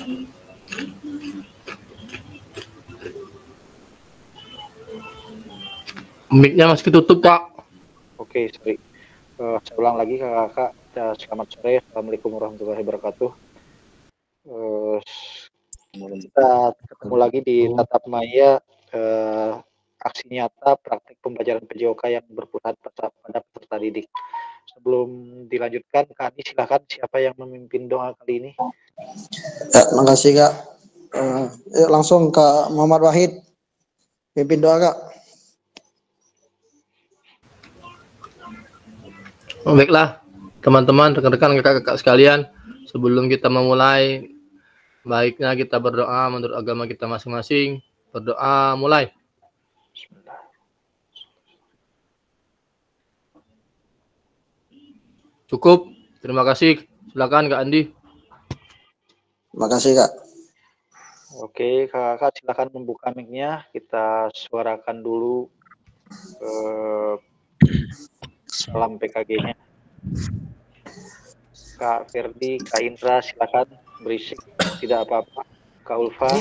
Mic-nya masih tutup, Kak. Oke, sorry. Saya ulang lagi, Kakak. Selamat sore. Assalamualaikum warahmatullahi wabarakatuh. Kita ketemu lagi di Tatap Maya, aksi nyata praktik pembelajaran PJOK yang berpusat pada peserta didik. Sebelum dilanjutkan, Kak Adi, silakan siapa yang memimpin doa kali ini? Ya, makasih Kak. Langsung Kak Muhammad Wahid, pimpin doa Kak. Baiklah, teman-teman, rekan-rekan, kakak-kakak sekalian, sebelum kita memulai, baiknya kita berdoa menurut agama kita masing-masing. Berdoa, mulai. Cukup, terima kasih. Silakan Kak Andi. Makasih Kak. Oke, Kakak silakan membuka mic-nya. Kita suarakan dulu salam PKG-nya. Kak Ferdi, Kak Indra, silakan berisik, tidak apa-apa. Kak Ulfa.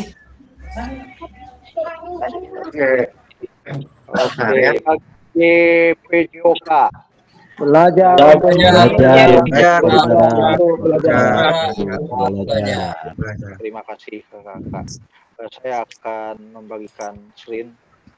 Oke, PJOK. Belajar. Terima kasih Kakak. Saya akan membagikan screen.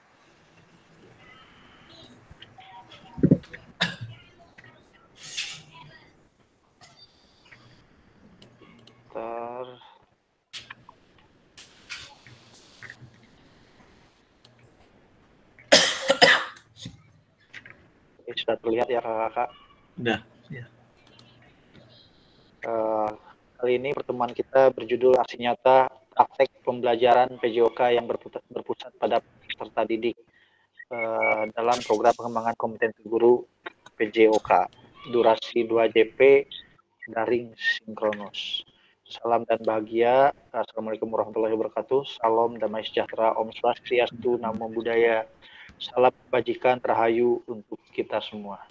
Sudah terlihat ya Kakak? Sudah. Ya. Kali ini pertemuan kita berjudul aksi nyata praktek pembelajaran PJOK yang berpusat pada peserta didik dalam program pengembangan kompetensi guru PJOK, durasi 2 JP, daring sinkronus. Salam dan bahagia. Assalamualaikum warahmatullahi wabarakatuh. Salam damai sejahtera, Om Swastiastu, Namo Buddhaya. Salam kebajikan rahayu untuk kita semua.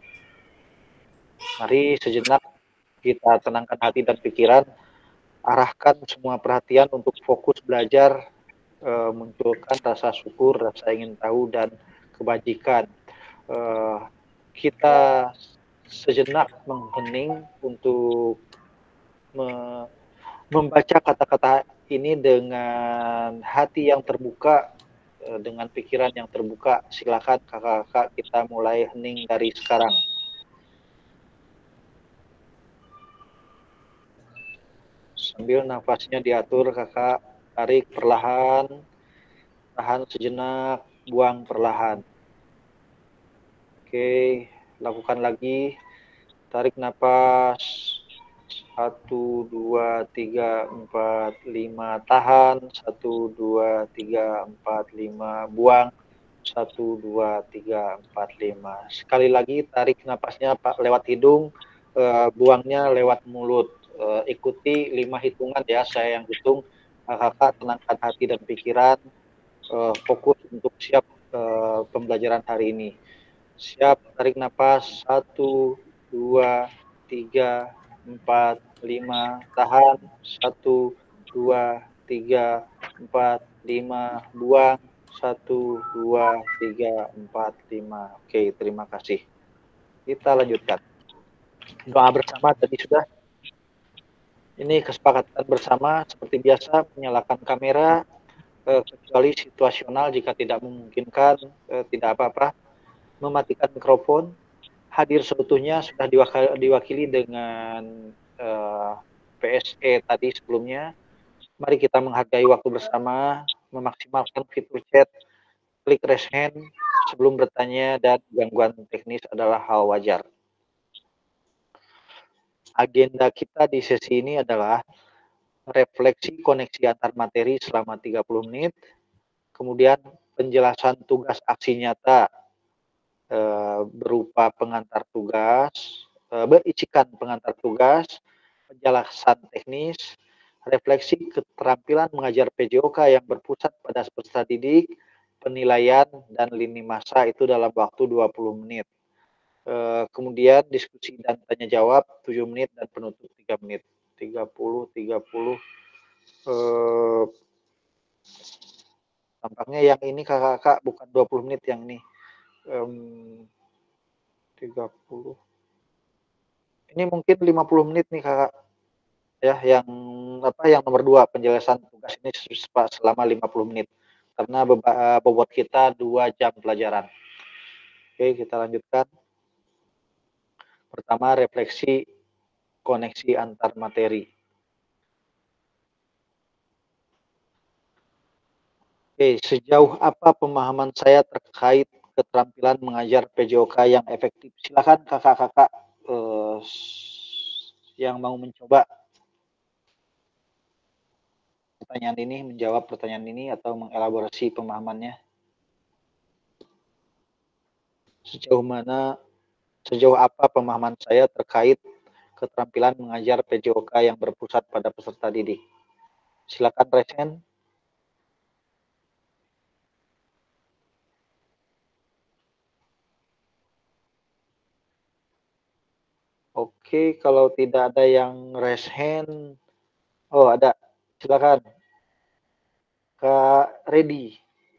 Mari sejenak kita tenangkan hati dan pikiran, arahkan semua perhatian untuk fokus belajar, munculkan rasa syukur, rasa ingin tahu, dan kebajikan. Kita sejenak menghening untuk membaca kata-kata ini dengan hati yang terbuka, dengan pikiran yang terbuka. Silakan kakak-kakak, kita mulai hening dari sekarang. Sambil nafasnya diatur, kakak tarik perlahan, tahan sejenak, buang perlahan. Oke, lakukan lagi. Tarik napas 1, 2, 3, 4, 5, tahan 1, 2, 3, 4, 5, buang 1, 2, 3, 4, 5. Sekali lagi tarik napasnya lewat hidung, buangnya lewat mulut. Ikuti 5 hitungan ya, saya yang hitung. Kakak tenangkan hati dan pikiran, fokus untuk siap pembelajaran hari ini. Siap, tarik napas 1, 2, 3, 4, 5, tahan 1, 2, 3, 4, 5, buang 1, 2, 3, 4, 5. Oke, terima kasih. Kita lanjutkan. Doa bersama tadi sudah. Ini kesepakatan bersama seperti biasa, menyalakan kamera kecuali situasional jika tidak memungkinkan, tidak apa-apa. Mematikan mikrofon, hadir seutuhnya sudah diwakili dengan PSE tadi sebelumnya. Mari kita menghargai waktu bersama, memaksimalkan fitur chat, klik raise hand sebelum bertanya, dan gangguan teknis adalah hal wajar. Agenda kita di sesi ini adalah refleksi koneksi antar materi selama 30 menit, kemudian penjelasan tugas aksi nyata berupa pengantar tugas, berisikan pengantar tugas, penjelasan teknis, refleksi keterampilan mengajar PJOK yang berpusat pada peserta didik, penilaian, dan lini masa itu dalam waktu 20 menit. Kemudian diskusi dan tanya jawab 7 menit dan penutup 3 menit. 30, 30, Tampaknya yang ini kakak-kakak bukan 20 menit yang ini. 30. Ini mungkin 50 menit nih kakak. Ya, yang nomor 2 penjelasan tugas ini selama 50 menit. Karena bobot kita 2 jam pelajaran. Oke, kita lanjutkan. Pertama, refleksi koneksi antar materi. Oke, sejauh apa pemahaman saya terkait keterampilan mengajar PJOK yang efektif? Silakan kakak-kakak yang mau mencoba pertanyaan ini, menjawab pertanyaan ini atau mengelaborasi pemahamannya. Sejauh apa pemahaman saya terkait keterampilan mengajar PJOK yang berpusat pada peserta didik? Silakan raise hand. Oke, kalau tidak ada yang raise hand, oh ada, silakan. Kak Redi.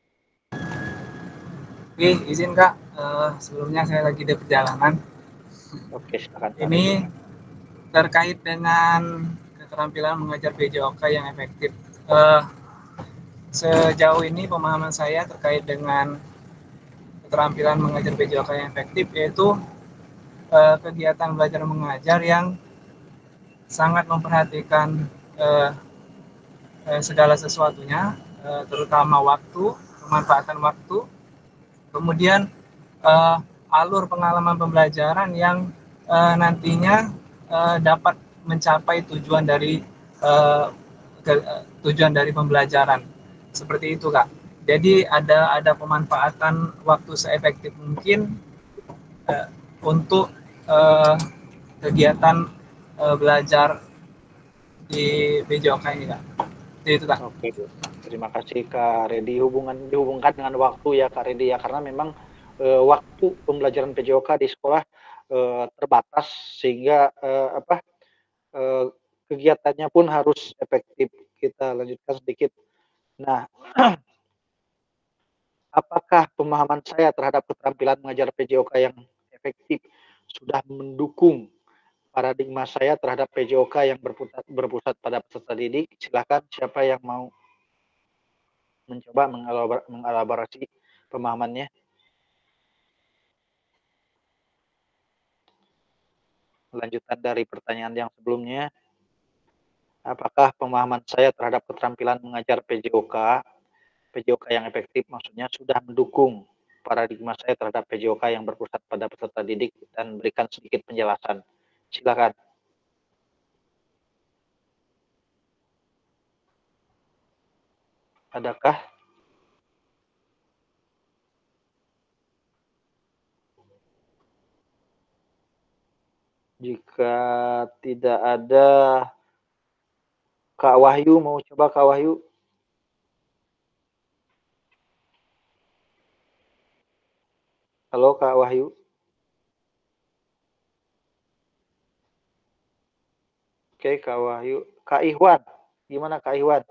Oke, izin Kak, sebelumnya saya lagi di perjalanan. Oke, silakan. Ini terkait dengan keterampilan mengajar PJOK yang efektif. Sejauh ini pemahaman saya terkait dengan keterampilan mengajar PJOK yang efektif yaitu kegiatan belajar mengajar yang sangat memperhatikan segala sesuatunya, terutama waktu, pemanfaatan waktu, kemudian alur pengalaman pembelajaran yang nantinya dapat mencapai tujuan dari pembelajaran. Seperti itu, Kak. Jadi ada pemanfaatan waktu seefektif mungkin untuk kegiatan belajar di PJOK ini, Kak. Itu, Kak. Oke, terima kasih Kak Redi. Dihubungkan dengan waktu ya Kak Redi ya, karena memang waktu pembelajaran PJOK di sekolah terbatas sehingga kegiatannya pun harus efektif. Kita lanjutkan sedikit. Nah, apakah pemahaman saya terhadap keterampilan mengajar PJOK yang efektif sudah mendukung paradigma saya terhadap PJOK yang berpusat pada peserta didik? Silakan siapa yang mau mencoba mengelaborasi pemahamannya. Lanjutan dari pertanyaan yang sebelumnya, apakah pemahaman saya terhadap keterampilan mengajar PJOK yang efektif maksudnya sudah mendukung paradigma saya terhadap PJOK yang berpusat pada peserta didik, dan berikan sedikit penjelasan. Silakan. Adakah? Jika tidak ada, Kak Wahyu mau coba, Kak Wahyu? Halo Kak Wahyu. Oke Kak Wahyu. Kak Ihwan, gimana Kak Ihwan?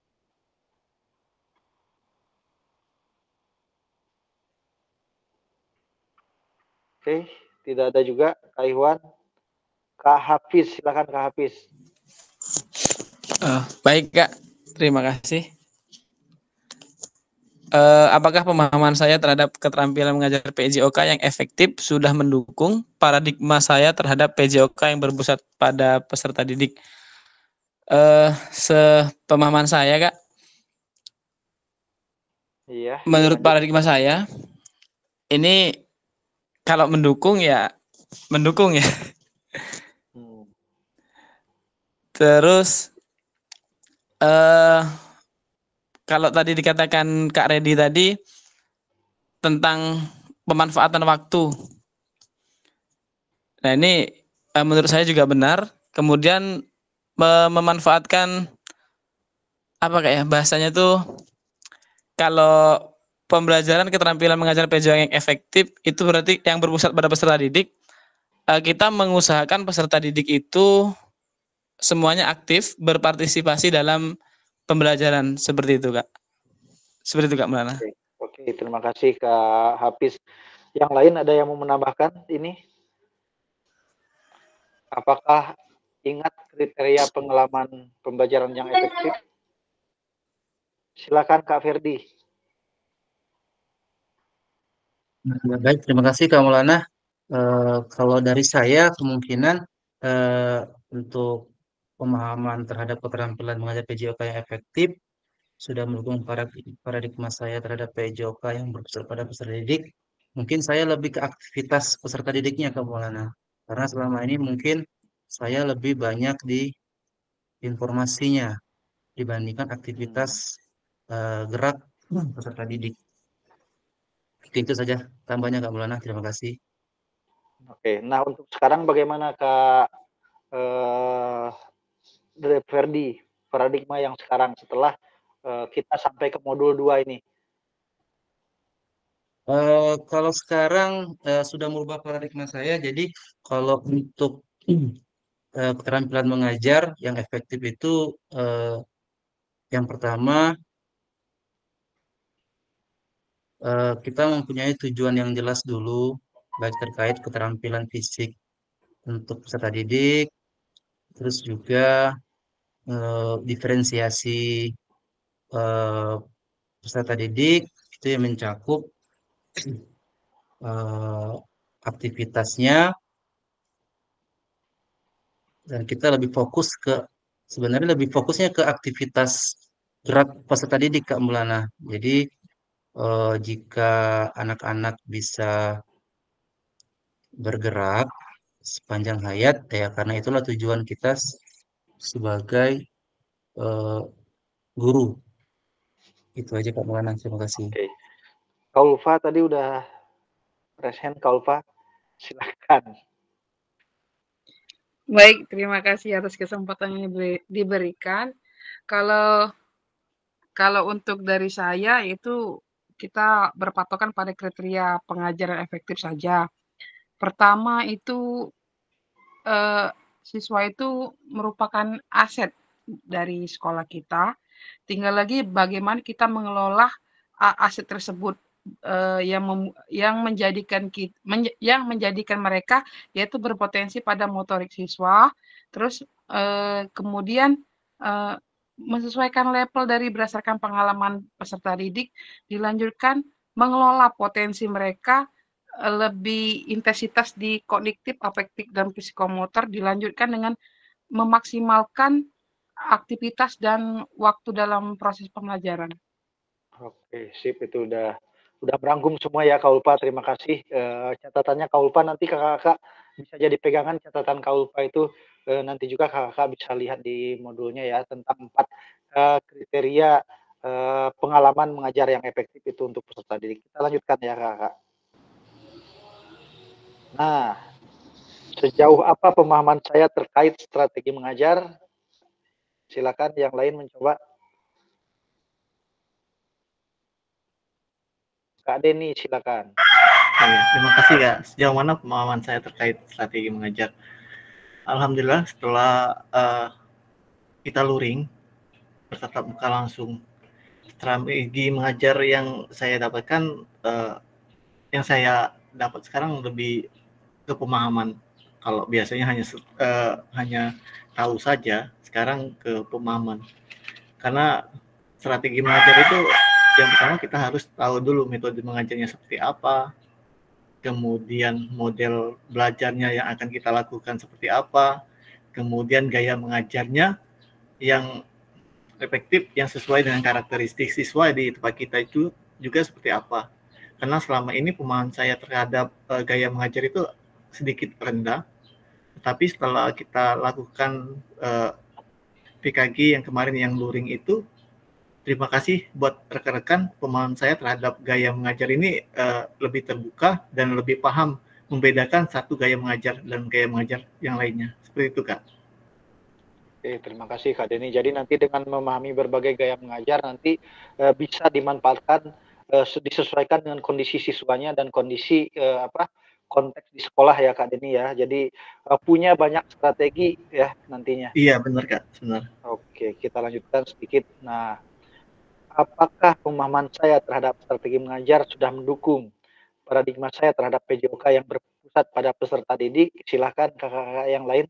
Oke, tidak ada juga Kak Ihwan. Kak Hafiz, silakan Kak Hafiz. Baik Kak, terima kasih. Apakah pemahaman saya terhadap keterampilan mengajar PJOK yang efektif sudah mendukung paradigma saya terhadap PJOK yang berpusat pada peserta didik? Sepemahaman saya Kak, iya, menurut paradigma saya, ini kalau mendukung ya mendukung ya. Terus kalau tadi dikatakan Kak Redi tadi tentang pemanfaatan waktu. Nah ini menurut saya juga benar. Kemudian memanfaatkan apa kayak bahasanya tuh, kalau pembelajaran keterampilan mengajar PJOK yang efektif itu berarti yang berpusat pada peserta didik, kita mengusahakan peserta didik itu semuanya aktif berpartisipasi dalam pembelajaran, seperti itu Kak. Seperti itu Kak Maulana. Oke, terima kasih Kak Hafiz. Yang lain ada yang mau menambahkan ini? Apakah ingat kriteria pengalaman pembelajaran yang efektif? Silakan Kak Ferdi. Baik, terima kasih Kak Maulana. Kalau dari saya kemungkinan untuk pemahaman terhadap keterampilan mengajar PJOK yang efektif sudah mendukung paradigma saya terhadap PJOK yang berpusat pada peserta didik. Mungkin saya lebih ke aktivitas peserta didiknya Kak Maulana. Karena selama ini mungkin saya lebih banyak di informasinya dibandingkan aktivitas gerak peserta didik. Itu saja tambahnya Kak Maulana. Terima kasih. Oke, nah untuk sekarang bagaimana Kak Ferdi, paradigma yang sekarang setelah kita sampai ke modul 2 ini? Kalau sekarang sudah merubah paradigma saya, jadi kalau untuk keterampilan mengajar yang efektif itu yang pertama kita mempunyai tujuan yang jelas dulu, baik terkait keterampilan fisik untuk peserta didik, terus juga diferensiasi peserta didik itu yang mencakup aktivitasnya, dan kita lebih fokus ke sebenarnya lebih fokusnya ke aktivitas gerak peserta didik Kak Maulana. Jadi jika anak-anak bisa bergerak sepanjang hayat, ya karena itulah tujuan kita sebagai guru. Itu aja Kak Maulana, terima kasih. Oke. Kak Ulfa tadi udah raise hand, Kak Ulfa, silakan. Baik, terima kasih atas kesempatan yang diberikan. Kalau untuk dari saya itu kita berpatokan pada kriteria pengajaran efektif saja. Pertama itu siswa itu merupakan aset dari sekolah kita. Tinggal lagi bagaimana kita mengelola aset tersebut yang menjadikan mereka yaitu berpotensi pada motorik siswa, terus kemudian menyesuaikan level dari berdasarkan pengalaman peserta didik, dilanjutkan mengelola potensi mereka lebih intensitas di kognitif, afektif, dan psikomotor, dilanjutkan dengan memaksimalkan aktivitas dan waktu dalam proses pembelajaran. Oke, sip, itu udah merangkum semua ya Kak Ulfa, terima kasih. Catatannya Kak Ulfa nanti kakak-kakak bisa jadi pegangan catatan Kak Ulfa itu, nanti juga kakak bisa lihat di modulnya ya tentang 4 kriteria pengalaman mengajar yang efektif itu untuk peserta didik. Kita lanjutkan ya kakak. Nah, sejauh apa pemahaman saya terkait strategi mengajar? Silakan yang lain mencoba. Kak Denny, silakan. Terima kasih Kak. Sejauh mana pemahaman saya terkait strategi mengajar? Alhamdulillah setelah kita luring bertatap muka langsung, strategi mengajar yang saya dapatkan, yang saya dapat sekarang lebih ke pemahaman. Kalau biasanya hanya tahu saja, sekarang ke pemahaman. Karena strategi mengajar itu yang pertama kita harus tahu dulu metode mengajarnya seperti apa, kemudian model belajarnya yang akan kita lakukan seperti apa, kemudian gaya mengajarnya yang efektif, yang sesuai dengan karakteristik siswa di tempat kita itu juga seperti apa. Karena selama ini pemahaman saya terhadap gaya mengajar itu sedikit rendah, tetapi setelah kita lakukan PKG yang kemarin yang luring itu, terima kasih buat rekan-rekan, pemahaman saya terhadap gaya mengajar ini lebih terbuka dan lebih paham membedakan satu gaya mengajar dan gaya mengajar yang lainnya. Seperti itu Kak. Oke, terima kasih Kak Denny. Jadi nanti dengan memahami berbagai gaya mengajar nanti bisa dimanfaatkan, disesuaikan dengan kondisi siswanya dan kondisi konteks di sekolah ya Kak Deni ya. Jadi punya banyak strategi ya nantinya. Iya benar Kak, benar. Oke, kita lanjutkan sedikit. Nah, apakah pemahaman saya terhadap strategi mengajar sudah mendukung paradigma saya terhadap PJOK yang berpusat pada peserta didik? Silakan kakak-kakak yang lain.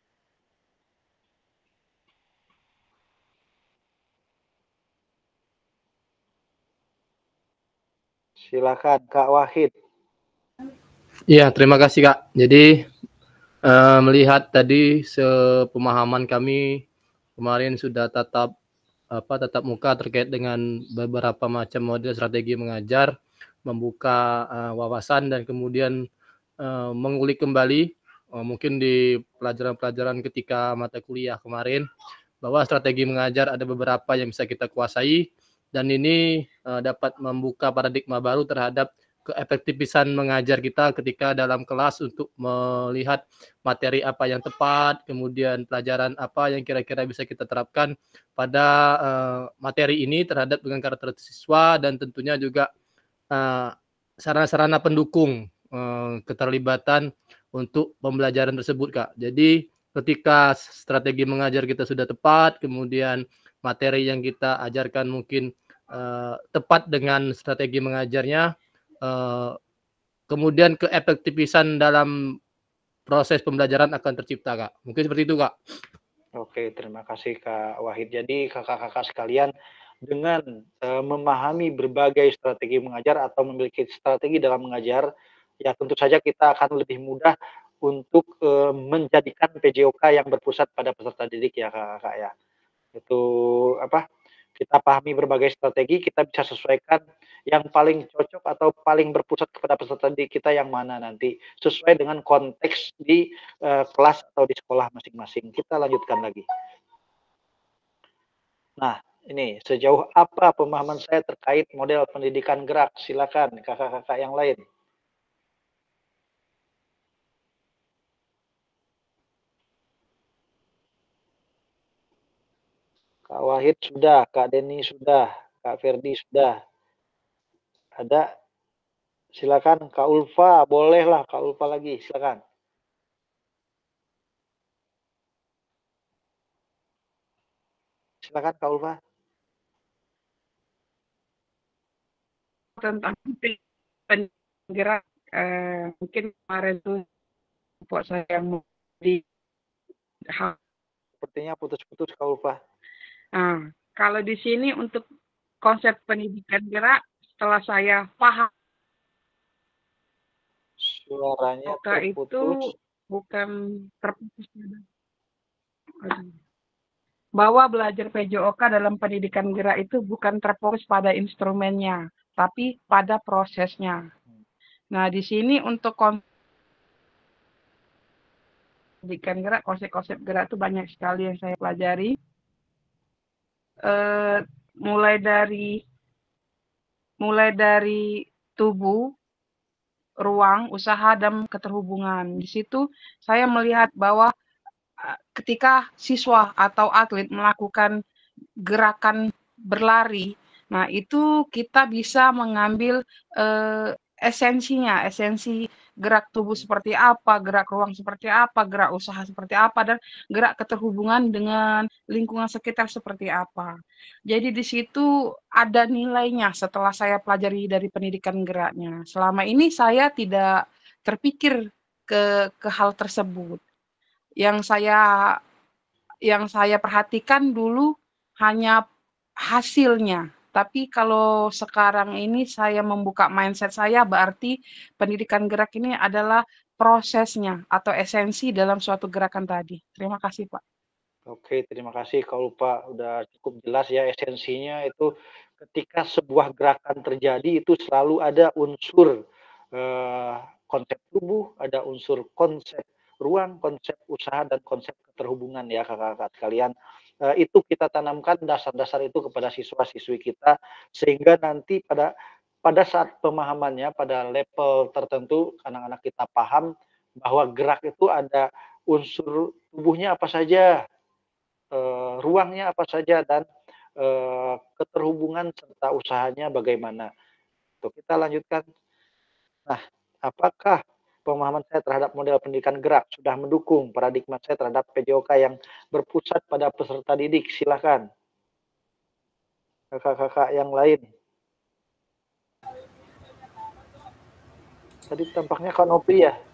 Silakan Kak Wahid. Iya, terima kasih Kak. Jadi melihat tadi sepemahaman kami kemarin sudah tatap muka terkait dengan beberapa macam model strategi mengajar, membuka wawasan dan kemudian mengulik kembali mungkin di pelajaran-pelajaran ketika mata kuliah kemarin bahwa strategi mengajar ada beberapa yang bisa kita kuasai dan ini dapat membuka paradigma baru terhadap keefektifan mengajar kita ketika dalam kelas untuk melihat materi apa yang tepat, kemudian pelajaran apa yang kira-kira bisa kita terapkan pada materi ini terhadap dengan karakter siswa dan tentunya juga sarana-sarana pendukung keterlibatan untuk pembelajaran tersebut Kak. Jadi ketika strategi mengajar kita sudah tepat, kemudian materi yang kita ajarkan mungkin tepat dengan strategi mengajarnya, kemudian keefektifan dalam proses pembelajaran akan tercipta Kak. Mungkin seperti itu Kak. Oke, terima kasih Kak Wahid. Jadi kakak-kakak sekalian dengan memahami berbagai strategi mengajar atau memiliki strategi dalam mengajar, ya tentu saja kita akan lebih mudah untuk menjadikan PJOK yang berpusat pada peserta didik ya kakak-kakak ya. Itu apa? Kita pahami berbagai strategi, kita bisa sesuaikan yang paling cocok atau paling berpusat kepada peserta didik kita yang mana nanti sesuai dengan konteks di kelas atau di sekolah masing-masing. Kita lanjutkan lagi. Nah, ini sejauh apa pemahaman saya terkait model pendidikan gerak? Silakan kakak-kakak yang lain. Kak Wahid sudah, Kak Deni sudah, Kak Ferdi sudah. Ada? Silakan Kak Ulfa, bolehlah Kak Ulfa lagi, silakan. Silakan Kak Ulfa. Tentang penggerak, mungkin kemarin tuh buat saya yang di Sepertinya putus-putus Kak Ulfa. Nah, kalau di sini untuk konsep pendidikan gerak, setelah saya paham Suaranya maka itu terputus. bukan terfokus bahwa belajar PJOK dalam pendidikan gerak itu bukan terfokus pada instrumennya, tapi pada prosesnya. Nah, di sini untuk pendidikan gerak, konsep-konsep gerak itu banyak sekali yang saya pelajari. Mulai dari tubuh, ruang, usaha, dan keterhubungan. Di situ saya melihat bahwa ketika siswa atau atlet melakukan gerakan berlari, nah itu kita bisa mengambil esensinya, esensi gerak tubuh seperti apa, gerak ruang seperti apa, gerak usaha seperti apa, dan gerak keterhubungan dengan lingkungan sekitar seperti apa. Jadi di situ ada nilainya setelah saya pelajari dari pendidikan geraknya. Selama ini saya tidak terpikir ke hal tersebut. Yang saya perhatikan dulu hanya hasilnya. Tapi kalau sekarang ini saya membuka mindset saya, berarti pendidikan gerak ini adalah prosesnya atau esensi dalam suatu gerakan tadi. Terima kasih, Pak. Oke, terima kasih Kak Ulfa. Udah cukup jelas ya esensinya itu ketika sebuah gerakan terjadi itu selalu ada unsur konsep tubuh, ada unsur konsep ruang, konsep usaha, dan konsep keterhubungan ya kakak-kakak sekalian. Itu kita tanamkan dasar-dasar itu kepada siswa-siswi kita sehingga nanti pada saat pemahamannya pada level tertentu anak-anak kita paham bahwa gerak itu ada unsur tubuhnya apa saja, ruangnya apa saja, dan keterhubungan serta usahanya bagaimana. Tuh, kita lanjutkan. Nah, apakah pemahaman saya terhadap model pendidikan gerak sudah mendukung paradigma saya terhadap PJOK yang berpusat pada peserta didik? Silakan. Kakak-kakak yang lain. Tadi tampaknya Kak Nopri ya?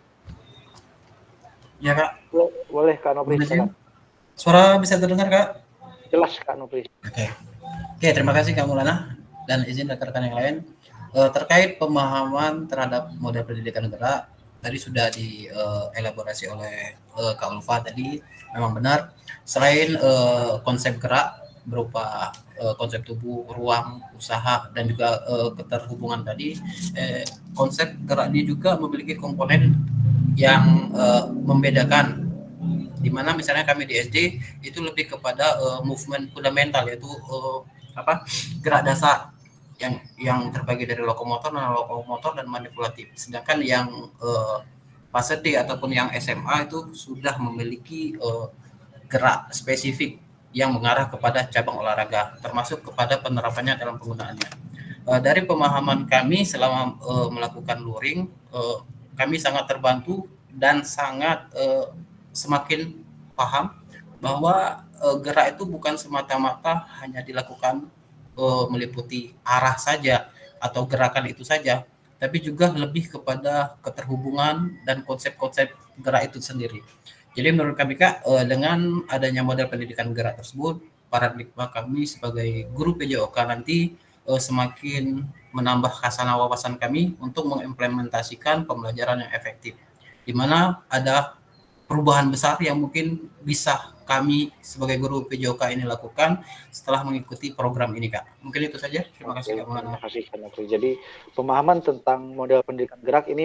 Ya Kak. Boleh Kak Nopri. Suara bisa terdengar Kak? Jelas Kak Nopri. Oke, terima kasih Kak Maulana dan izin rekan-rekan yang lain. Terkait pemahaman terhadap model pendidikan gerak, tadi sudah dielaborasi oleh Kak Ulfa tadi. Memang benar, selain konsep gerak berupa konsep tubuh, ruang, usaha, dan juga keterhubungan tadi, konsep gerak ini juga memiliki komponen yang membedakan, di mana misalnya kami di SD itu lebih kepada movement fundamental, yaitu gerak dasar yang terbagi dari lokomotor, non-lokomotor, dan manipulatif. Sedangkan yang fase D ataupun yang SMA itu sudah memiliki gerak spesifik yang mengarah kepada cabang olahraga, termasuk kepada penerapannya dalam penggunaannya. Dari pemahaman kami selama melakukan luring, kami sangat terbantu dan sangat semakin paham bahwa gerak itu bukan semata-mata hanya dilakukan meliputi arah saja atau gerakan itu saja, tapi juga lebih kepada keterhubungan dan konsep-konsep gerak itu sendiri. Jadi menurut kami Kak, dengan adanya model pendidikan gerak tersebut, paradigma kami sebagai guru PJOK nanti semakin menambah khazanah wawasan kami untuk mengimplementasikan pembelajaran yang efektif, di mana ada perubahan besar yang mungkin bisa kami sebagai guru PJOK ini lakukan setelah mengikuti program ini Kak. Mungkin itu saja. Terima kasih Kak Maulana. Terima kasih Kak Nopri. Jadi pemahaman tentang model pendidikan gerak ini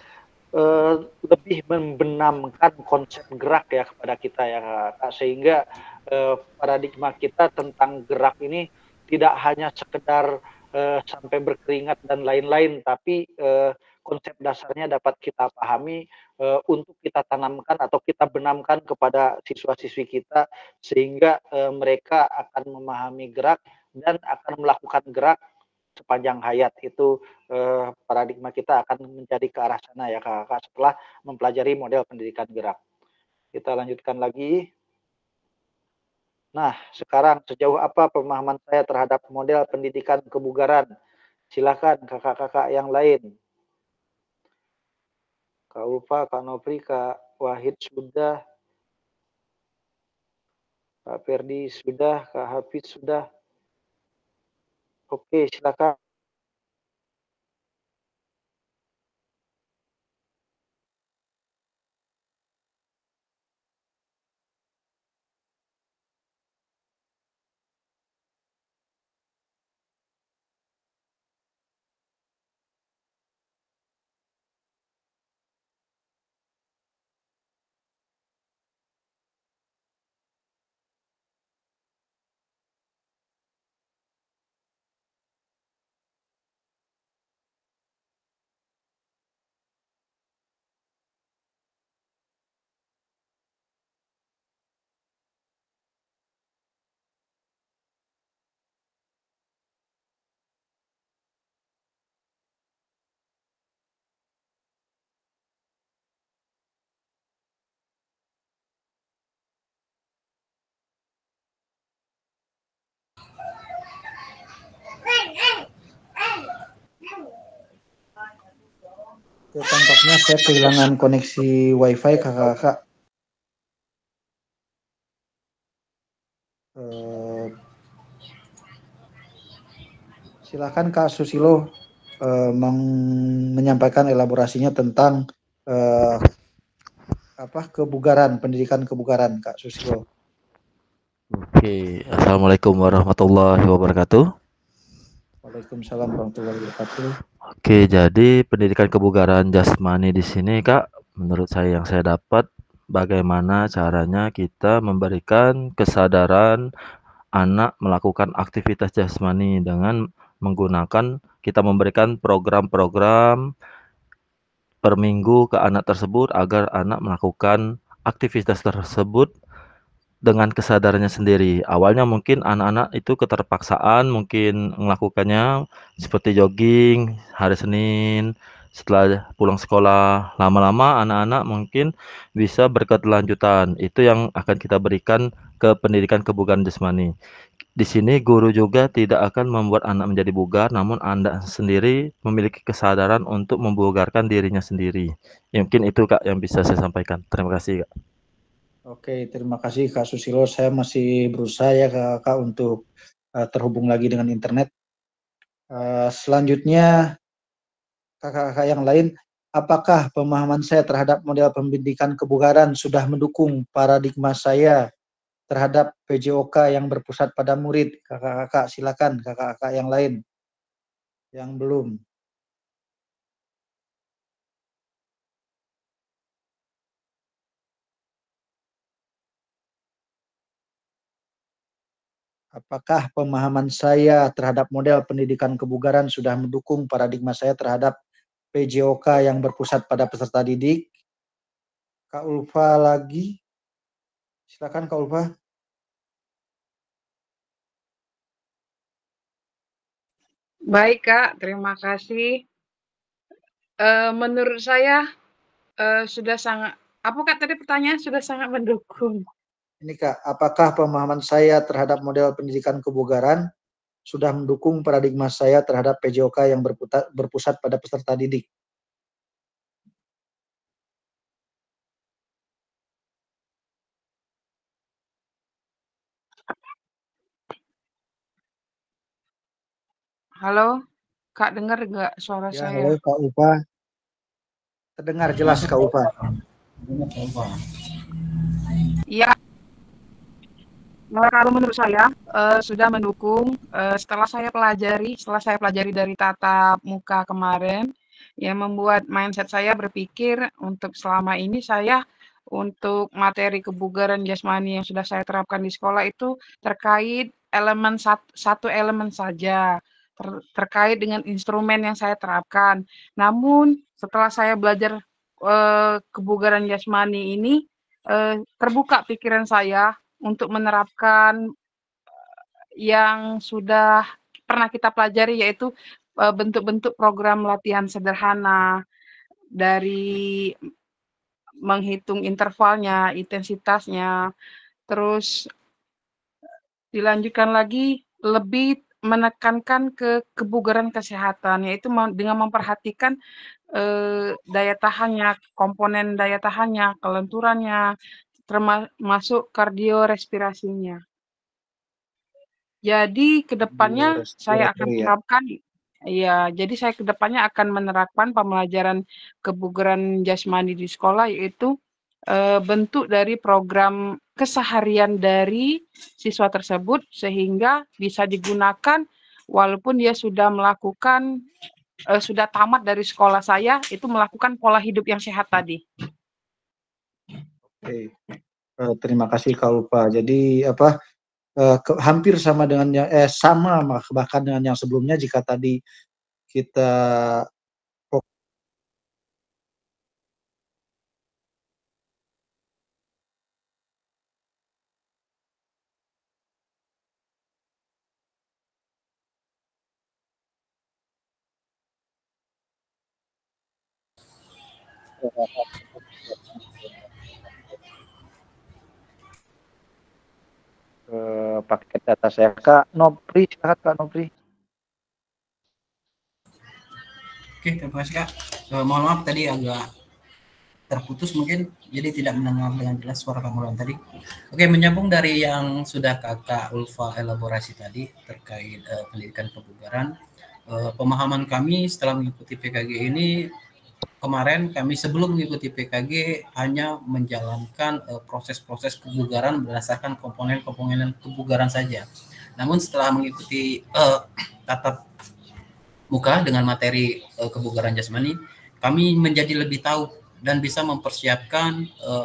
lebih membenamkan konsep gerak ya kepada kita ya Kak, sehingga paradigma kita tentang gerak ini tidak hanya sekedar sampai berkeringat dan lain-lain, tapi konsep dasarnya dapat kita pahami untuk kita tanamkan atau kita benamkan kepada siswa-siswi kita, sehingga mereka akan memahami gerak dan akan melakukan gerak sepanjang hayat. Itu paradigma kita akan menjadi ke arah sana ya Kakak setelah mempelajari model pendidikan gerak. Kita lanjutkan lagi. Nah, sekarang sejauh apa pemahaman saya terhadap model pendidikan kebugaran? Silakan kakak-kakak yang lain. Kak Ulfa, Kak Nopri, Kak Wahid sudah, Kak Ferdi sudah, Kak Hafiz sudah. Oke, silakan. Oke, tampaknya saya kehilangan koneksi WiFi kakak-kakak. Silakan Kak Susilo menyampaikan elaborasinya tentang kebugaran, pendidikan kebugaran, Kak Susilo. Oke, Assalamualaikum warahmatullahi wabarakatuh. Waalaikumsalam warahmatullahi wabarakatuh. Oke, jadi pendidikan kebugaran jasmani di sini Kak, menurut saya yang saya dapat, bagaimana caranya kita memberikan kesadaran anak melakukan aktivitas jasmani dengan menggunakan, kita memberikan program-program per minggu ke anak tersebut agar anak melakukan aktivitas tersebut dengan kesadarannya sendiri. Awalnya mungkin anak-anak itu keterpaksaan mungkin melakukannya seperti jogging hari Senin, Setelah pulang sekolah, lama-lama anak-anak mungkin bisa berkelanjutan. Itu yang akan kita berikan ke pendidikan kebugaran jasmani. Di sini guru juga tidak akan membuat anak menjadi bugar, namun Anda sendiri memiliki kesadaran untuk membugarkan dirinya sendiri. Ya, mungkin itu Kak yang bisa saya sampaikan. Terima kasih Kak. Oke, terima kasih Kak Susilo. Saya masih berusaha ya Kak untuk terhubung lagi dengan internet. Selanjutnya kakak-kakak yang lain, apakah pemahaman saya terhadap model pendidikan kebugaran sudah mendukung paradigma saya terhadap PJOK yang berpusat pada murid? Kakak-kakak silakan, kakak-kakak yang lain yang belum. Apakah pemahaman saya terhadap model pendidikan kebugaran sudah mendukung paradigma saya terhadap PJOK yang berpusat pada peserta didik? Kak Ulfa lagi. Silakan Kak Ulfa. Baik Kak, terima kasih. Menurut saya sudah sangat, apa Kak tadi pertanyaan, sudah sangat mendukung. Ini Kak, apakah pemahaman saya terhadap model pendidikan kebugaran sudah mendukung paradigma saya terhadap PJOK yang berpusat pada peserta didik? Halo, Kak dengar nggak suara Ya, saya? halo Kak Ulfa. Terdengar jelas Kak Ulfa. Iya. Kalau menurut saya sudah mendukung. Setelah saya pelajari dari tatap muka kemarin, yang membuat mindset saya berpikir untuk selama ini saya untuk materi kebugaran jasmani yang sudah saya terapkan di sekolah itu terkait elemen satu elemen saja, terkait dengan instrumen yang saya terapkan. Namun setelah saya belajar kebugaran jasmani ini, terbuka pikiran saya untuk menerapkan yang sudah pernah kita pelajari, yaitu bentuk-bentuk program latihan sederhana dari menghitung intervalnya, intensitasnya, terus dilanjutkan lagi lebih menekankan ke kebugaran kesehatan, yaitu dengan memperhatikan daya tahannya, komponen daya tahannya, kelenturannya, termasuk kardiorespirasinya. Jadi kedepannya saya akan terapkan, ya, jadi saya kedepannya akan menerapkan pembelajaran kebugaran jasmani di sekolah, yaitu bentuk dari program keseharian dari siswa tersebut sehingga bisa digunakan walaupun dia sudah melakukan sudah tamat dari sekolah saya, itu melakukan pola hidup yang sehat tadi. Oke, terima kasih Kak Ulfa. Jadi hampir sama dengan sama bahkan dengan yang sebelumnya. Jika tadi kita paket data saya. Kak Nopri, silakan Kak Nopri. Oke, terima kasih Kak. Mohon maaf tadi agak terputus mungkin, jadi tidak mendengar dengan jelas suara Kak Mulan tadi. Oke, menyambung dari yang sudah Kakak Ulfa elaborasi tadi terkait pendidikan kebugaran, pemahaman kami setelah mengikuti PKG ini, kemarin kami sebelum mengikuti PKG hanya menjalankan proses-proses kebugaran berdasarkan komponen-komponen kebugaran saja. Namun setelah mengikuti tatap muka dengan materi kebugaran jasmani, kami menjadi lebih tahu dan bisa mempersiapkan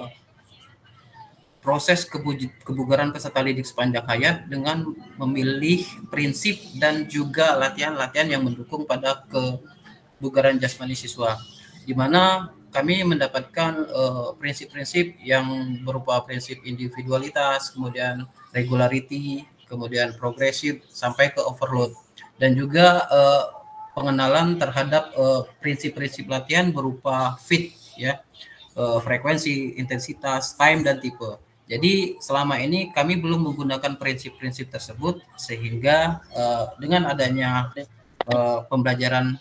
proses kebugaran peserta didik sepanjang hayat dengan memilih prinsip dan juga latihan-latihan yang mendukung pada kebugaran jasmani siswa, di mana kami mendapatkan prinsip-prinsip yang berupa prinsip individualitas, kemudian regularity, kemudian progresif sampai ke overload, dan juga pengenalan terhadap prinsip-prinsip latihan berupa fit, ya, frekuensi, intensitas, time, dan tipe. Jadi selama ini kami belum menggunakan prinsip-prinsip tersebut, sehingga dengan adanya pembelajaran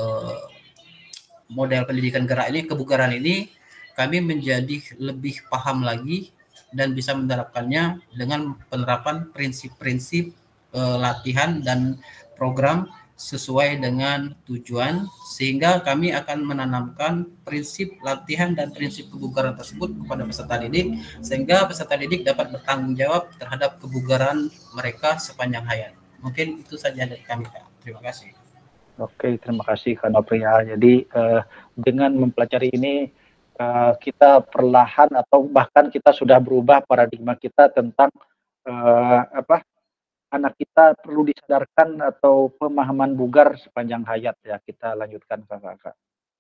model pendidikan gerak ini, kebugaran ini, kami menjadi lebih paham lagi dan bisa menerapkannya dengan penerapan prinsip-prinsip latihan dan program sesuai dengan tujuan, sehingga kami akan menanamkan prinsip latihan dan prinsip kebugaran tersebut kepada peserta didik, sehingga peserta didik dapat bertanggung jawab terhadap kebugaran mereka sepanjang hayat. Mungkin itu saja dari kami, Pak. Terima kasih. Oke, terima kasih Kak Nopri ya. Jadi dengan mempelajari ini kita perlahan atau bahkan kita sudah berubah paradigma kita tentang anak kita perlu disadarkan atau pemahaman bugar sepanjang hayat ya. Kita lanjutkan Kakak.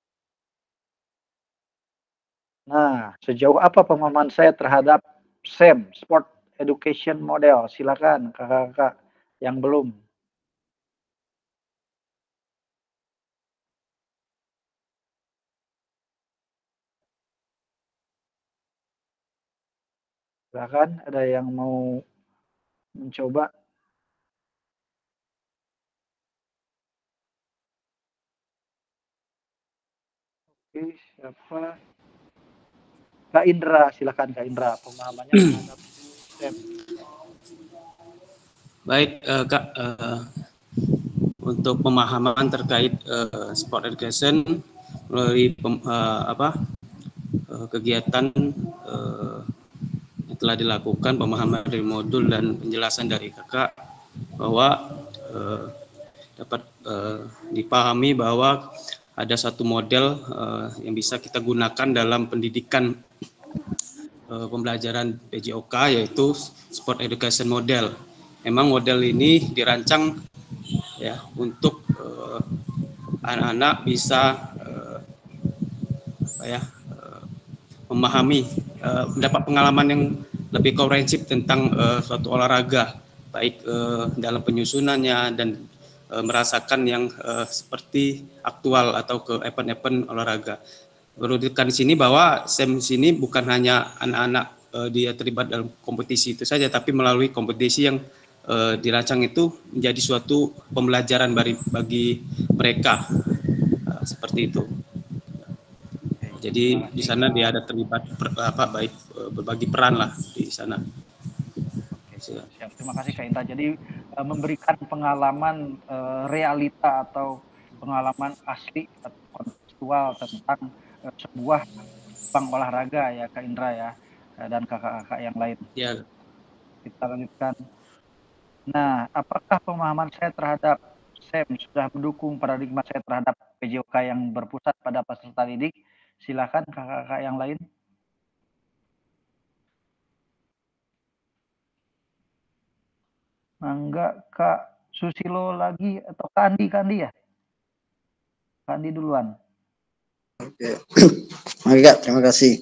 Nah, sejauh apa pemahaman saya terhadap SEM, Sport Education Model? Silakan Kakak yang belum. Silakan, ada yang mau mencoba? Oke, siapa? Kak Indra, silakan Kak Indra, pemahamannya terhadap SEM. Baik, Kak, untuk pemahaman terkait sport education melalui kegiatan yang telah dilakukan, pemahaman dari modul dan penjelasan dari Kakak, bahwa dapat dipahami bahwa ada satu model yang bisa kita gunakan dalam pendidikan pembelajaran PJOK, yaitu Sport Education Model. Memang model ini dirancang ya untuk anak-anak bisa memahami, mendapat pengalaman yang lebih komprehensif tentang suatu olahraga, baik dalam penyusunannya dan merasakan yang seperti aktual atau ke event-event olahraga. Perlukan di sini bahwa SEM di sini bukan hanya anak-anak dia terlibat dalam kompetisi itu saja, tapi melalui kompetisi yang dirancang itu menjadi suatu pembelajaran bagi mereka, seperti itu. Jadi di sana dia ada terlibat berbagi peran lah di sana. Siap. Terima kasih Kak Indra. Jadi memberikan pengalaman realita atau pengalaman asli atau kontekstual tentang sebuah cabang olahraga ya Kak Indra ya, dan kakak-kakak yang lain. Ya. Kita lanjutkan. Nah, apakah pemahaman saya terhadap SEM sudah mendukung paradigma saya terhadap PJOK yang berpusat pada peserta didik? Silakan kakak-kakak yang lain. Enggak, Kak Susilo lagi atau Kandi ya? Kandi duluan. Oke, Kak, terima kasih.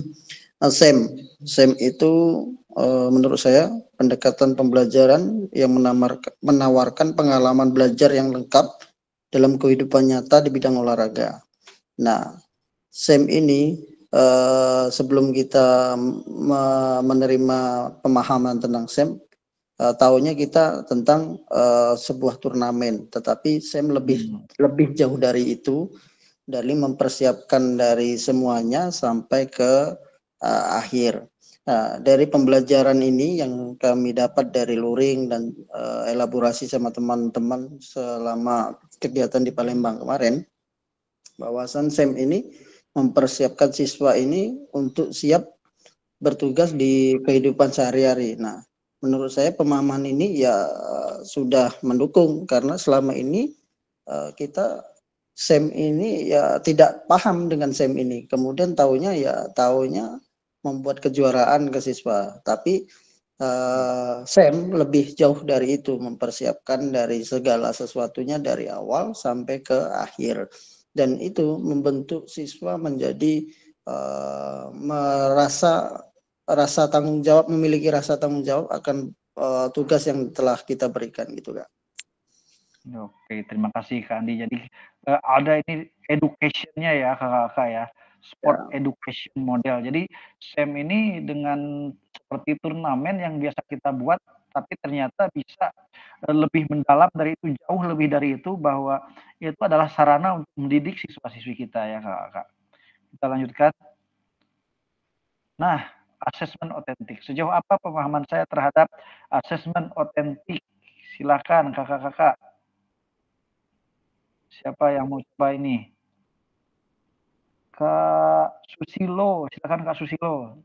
SEM itu menurut saya pendekatan pembelajaran yang menawarkan pengalaman belajar yang lengkap dalam kehidupan nyata di bidang olahraga. Nah, SEM ini sebelum kita menerima pemahaman tentang SEM, tahunya kita tentang sebuah turnamen, tetapi SEM lebih jauh dari itu, dari mempersiapkan dari semuanya sampai ke akhir. Nah, dari pembelajaran ini yang kami dapat dari luring dan elaborasi sama teman-teman selama kegiatan di Palembang kemarin, bahwasan SEM ini mempersiapkan siswa ini untuk siap bertugas di kehidupan sehari-hari. Nah, menurut saya pemahaman ini ya sudah mendukung, karena selama ini kita SEM ini ya tidak paham dengan SEM ini. Kemudian taunya membuat kejuaraan ke siswa. Tapi SEM lebih jauh dari itu, mempersiapkan dari segala sesuatunya dari awal sampai ke akhir. Dan itu membentuk siswa menjadi rasa tanggung jawab, memiliki rasa tanggung jawab akan tugas yang telah kita berikan gitu Kak. Oke, terima kasih Kak Andi. Jadi ada ini education-nya ya Kakak ya, sport education model. Jadi SEM ini dengan seperti turnamen yang biasa kita buat, tapi ternyata bisa lebih mendalam dari itu, jauh lebih dari itu, bahwa itu adalah sarana untuk mendidik siswa-siswi kita ya Kakak. Kita lanjutkan. Nah, asesmen otentik. Sejauh apa pemahaman saya terhadap asesmen otentik? Silakan kakak-kakak. Siapa yang mau coba ini? Kak Susilo, silakan Kak Susilo.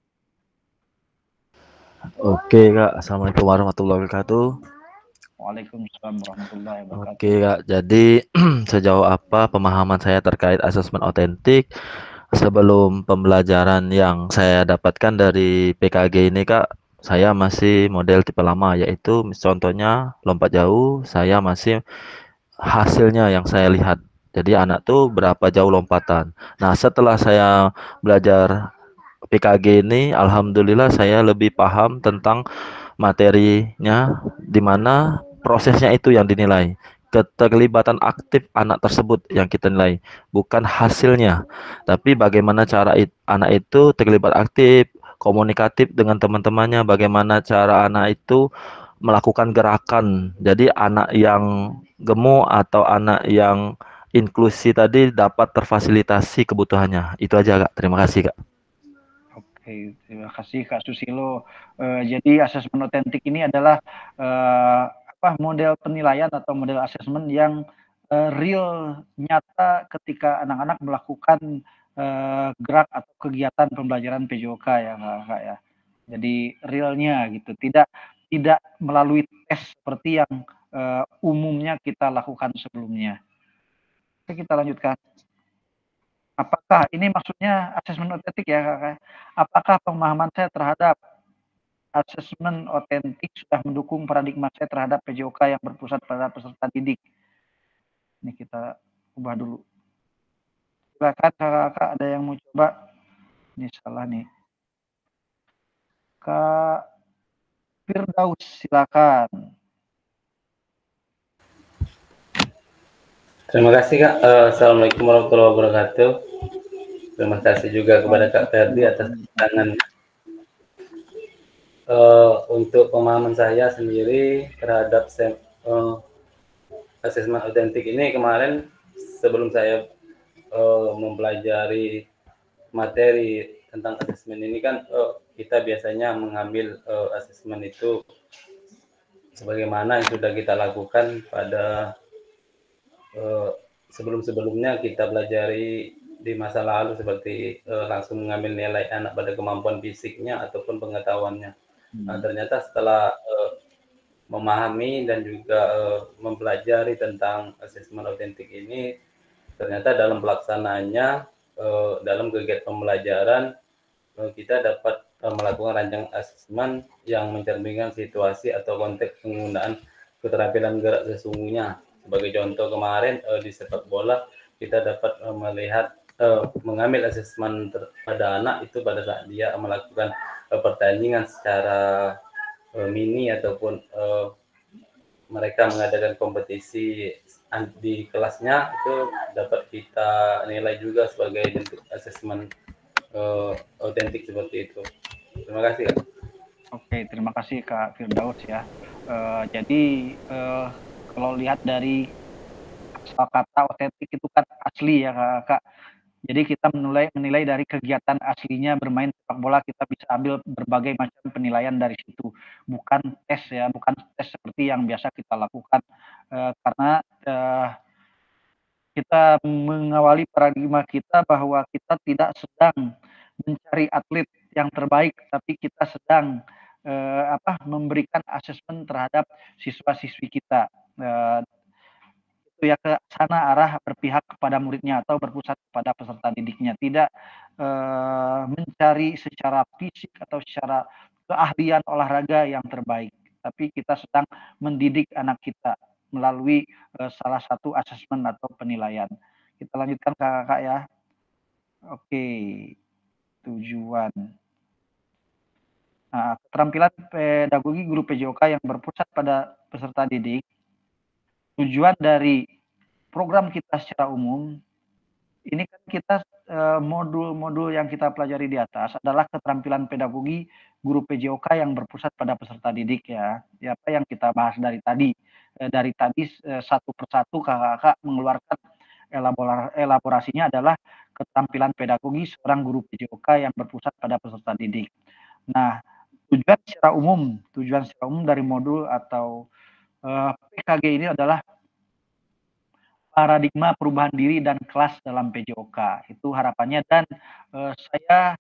Oke Kak, Assalamualaikum warahmatullahi wabarakatuh. Waalaikumsalam warahmatullahi wabarakatuh. Oke Kak, jadi sejauh apa pemahaman saya terkait asesmen otentik sebelum pembelajaran yang saya dapatkan dari PKG ini Kak, saya masih model tipe lama, yaitu contohnya lompat jauh, saya masih hasilnya yang saya lihat. Jadi anak tuh berapa jauh lompatan. Nah setelah saya belajar PKG ini, alhamdulillah saya lebih paham tentang materinya, di mana prosesnya itu yang dinilai. Keterlibatan aktif anak tersebut yang kita nilai, bukan hasilnya. Tapi bagaimana cara anak itu terlibat aktif, komunikatif dengan teman-temannya, bagaimana cara anak itu melakukan gerakan. Jadi anak yang gemuk atau anak yang inklusi tadi dapat terfasilitasi kebutuhannya. Itu aja Kak. Terima kasih Kak. Oke, terima kasih Kak Susilo. Jadi asesmen otentik ini adalah model penilaian atau model asesmen yang real, nyata ketika anak-anak melakukan gerak atau kegiatan pembelajaran PJOK ya Kak ya. Jadi realnya gitu, tidak melalui tes seperti yang umumnya kita lakukan sebelumnya. Oke, kita lanjutkan. Apakah ini maksudnya asesmen otentik ya Kakak? Apakah pemahaman saya terhadap asesmen otentik sudah mendukung paradigma saya terhadap PJOK yang berpusat pada peserta didik? Ini kita ubah dulu. Silakan Kakak, ada yang mau coba? Ini salah nih. Kak Firdaus, silakan. Terima kasih Kak. Assalamualaikum warahmatullahi wabarakatuh. Terima kasih juga kepada Kak Ferdi atas tangannya. Untuk pemahaman saya sendiri terhadap asesmen otentik ini, kemarin sebelum saya mempelajari materi tentang asesmen ini kan kita biasanya mengambil asesmen itu sebagaimana yang sudah kita lakukan pada sebelum-sebelumnya kita pelajari di masa lalu, seperti langsung mengambil nilai anak pada kemampuan fisiknya ataupun pengetahuannya. Nah, ternyata setelah memahami dan juga mempelajari tentang asesmen otentik ini, ternyata dalam pelaksanaannya, dalam kegiatan pembelajaran, kita dapat melakukan rancangan asesmen yang mencerminkan situasi atau konteks penggunaan keterampilan gerak sesungguhnya. Sebagai contoh kemarin di sepak bola, kita dapat melihat mengambil asesmen pada anak itu pada saat dia melakukan pertandingan secara mini ataupun mereka mengadakan kompetisi di kelasnya, itu dapat kita nilai juga sebagai bentuk asesmen otentik seperti itu. Terima kasih Kak. Oke, terima kasih Kak Firdaus ya. Jadi kalau lihat dari asal kata otentik itu kan asli ya Kak. Jadi kita menilai dari kegiatan aslinya bermain sepak bola, kita bisa ambil berbagai macam penilaian dari situ. Bukan tes ya, bukan tes seperti yang biasa kita lakukan. Karena kita mengawali paradigma kita bahwa kita tidak sedang mencari atlet yang terbaik, tapi kita sedang memberikan asesmen terhadap siswa-siswi kita. Itu ya, ke sana arah berpihak kepada muridnya atau berpusat pada peserta didiknya, tidak mencari secara fisik atau secara keahlian olahraga yang terbaik, tapi kita sedang mendidik anak kita melalui salah satu asesmen atau penilaian. Kita lanjutkan Kakak ya. Oke, tujuan. Nah, keterampilan pedagogi guru PJOK yang berpusat pada peserta didik tujuan dari program kita secara umum, ini kan kita modul-modul yang kita pelajari di atas adalah keterampilan pedagogi guru PJOK yang berpusat pada peserta didik ya. Ya apa yang kita bahas dari tadi. Dari tadi satu persatu kakak-kakak mengeluarkan elaborasinya adalah keterampilan pedagogi seorang guru PJOK yang berpusat pada peserta didik. Nah, tujuan secara umum dari modul atau PKG ini adalah paradigma perubahan diri dan kelas dalam PJOK. Itu harapannya, dan saya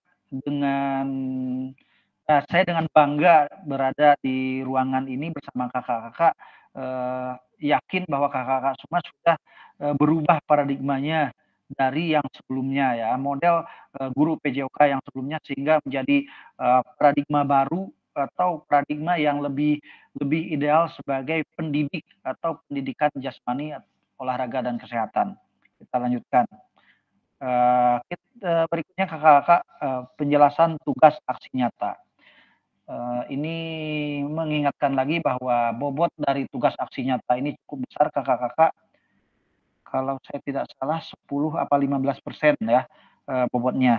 dengan bangga berada di ruangan ini bersama kakak-kakak, yakin bahwa kakak-kakak semua sudah berubah paradigmanya dari yang sebelumnya ya, model guru PJOK yang sebelumnya, sehingga menjadi paradigma baru atau paradigma yang lebih ideal sebagai pendidik atau pendidikan jasmani, olahraga dan kesehatan. Kita lanjutkan. Berikutnya kakak-kakak penjelasan tugas aksi nyata. Ini mengingatkan lagi bahwa bobot dari tugas aksi nyata ini cukup besar kakak-kakak. Kalau saya tidak salah 10 apa 15% ya bobotnya.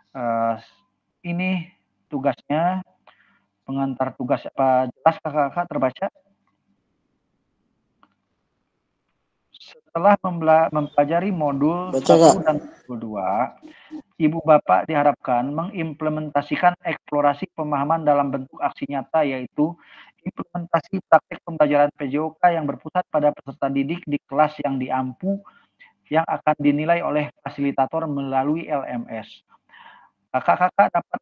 Ini tugasnya, pengantar tugas apa jelas kakak-kakak terbaca? Setelah mempelajari modul 1 dan modul 2, Ibu Bapak diharapkan mengimplementasikan eksplorasi pemahaman dalam bentuk aksi nyata, yaitu implementasi praktek pembelajaran PJOK yang berpusat pada peserta didik di kelas yang diampu yang akan dinilai oleh fasilitator melalui LMS. Kakak-kakak dapat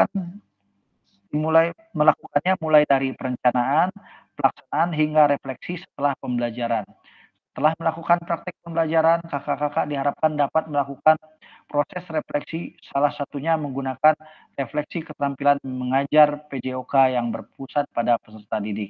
melakukannya mulai dari perencanaan, pelaksanaan hingga refleksi setelah pembelajaran. Setelah melakukan praktek pembelajaran, kakak-kakak diharapkan dapat melakukan proses refleksi, salah satunya menggunakan refleksi keterampilan mengajar PJOK yang berpusat pada peserta didik.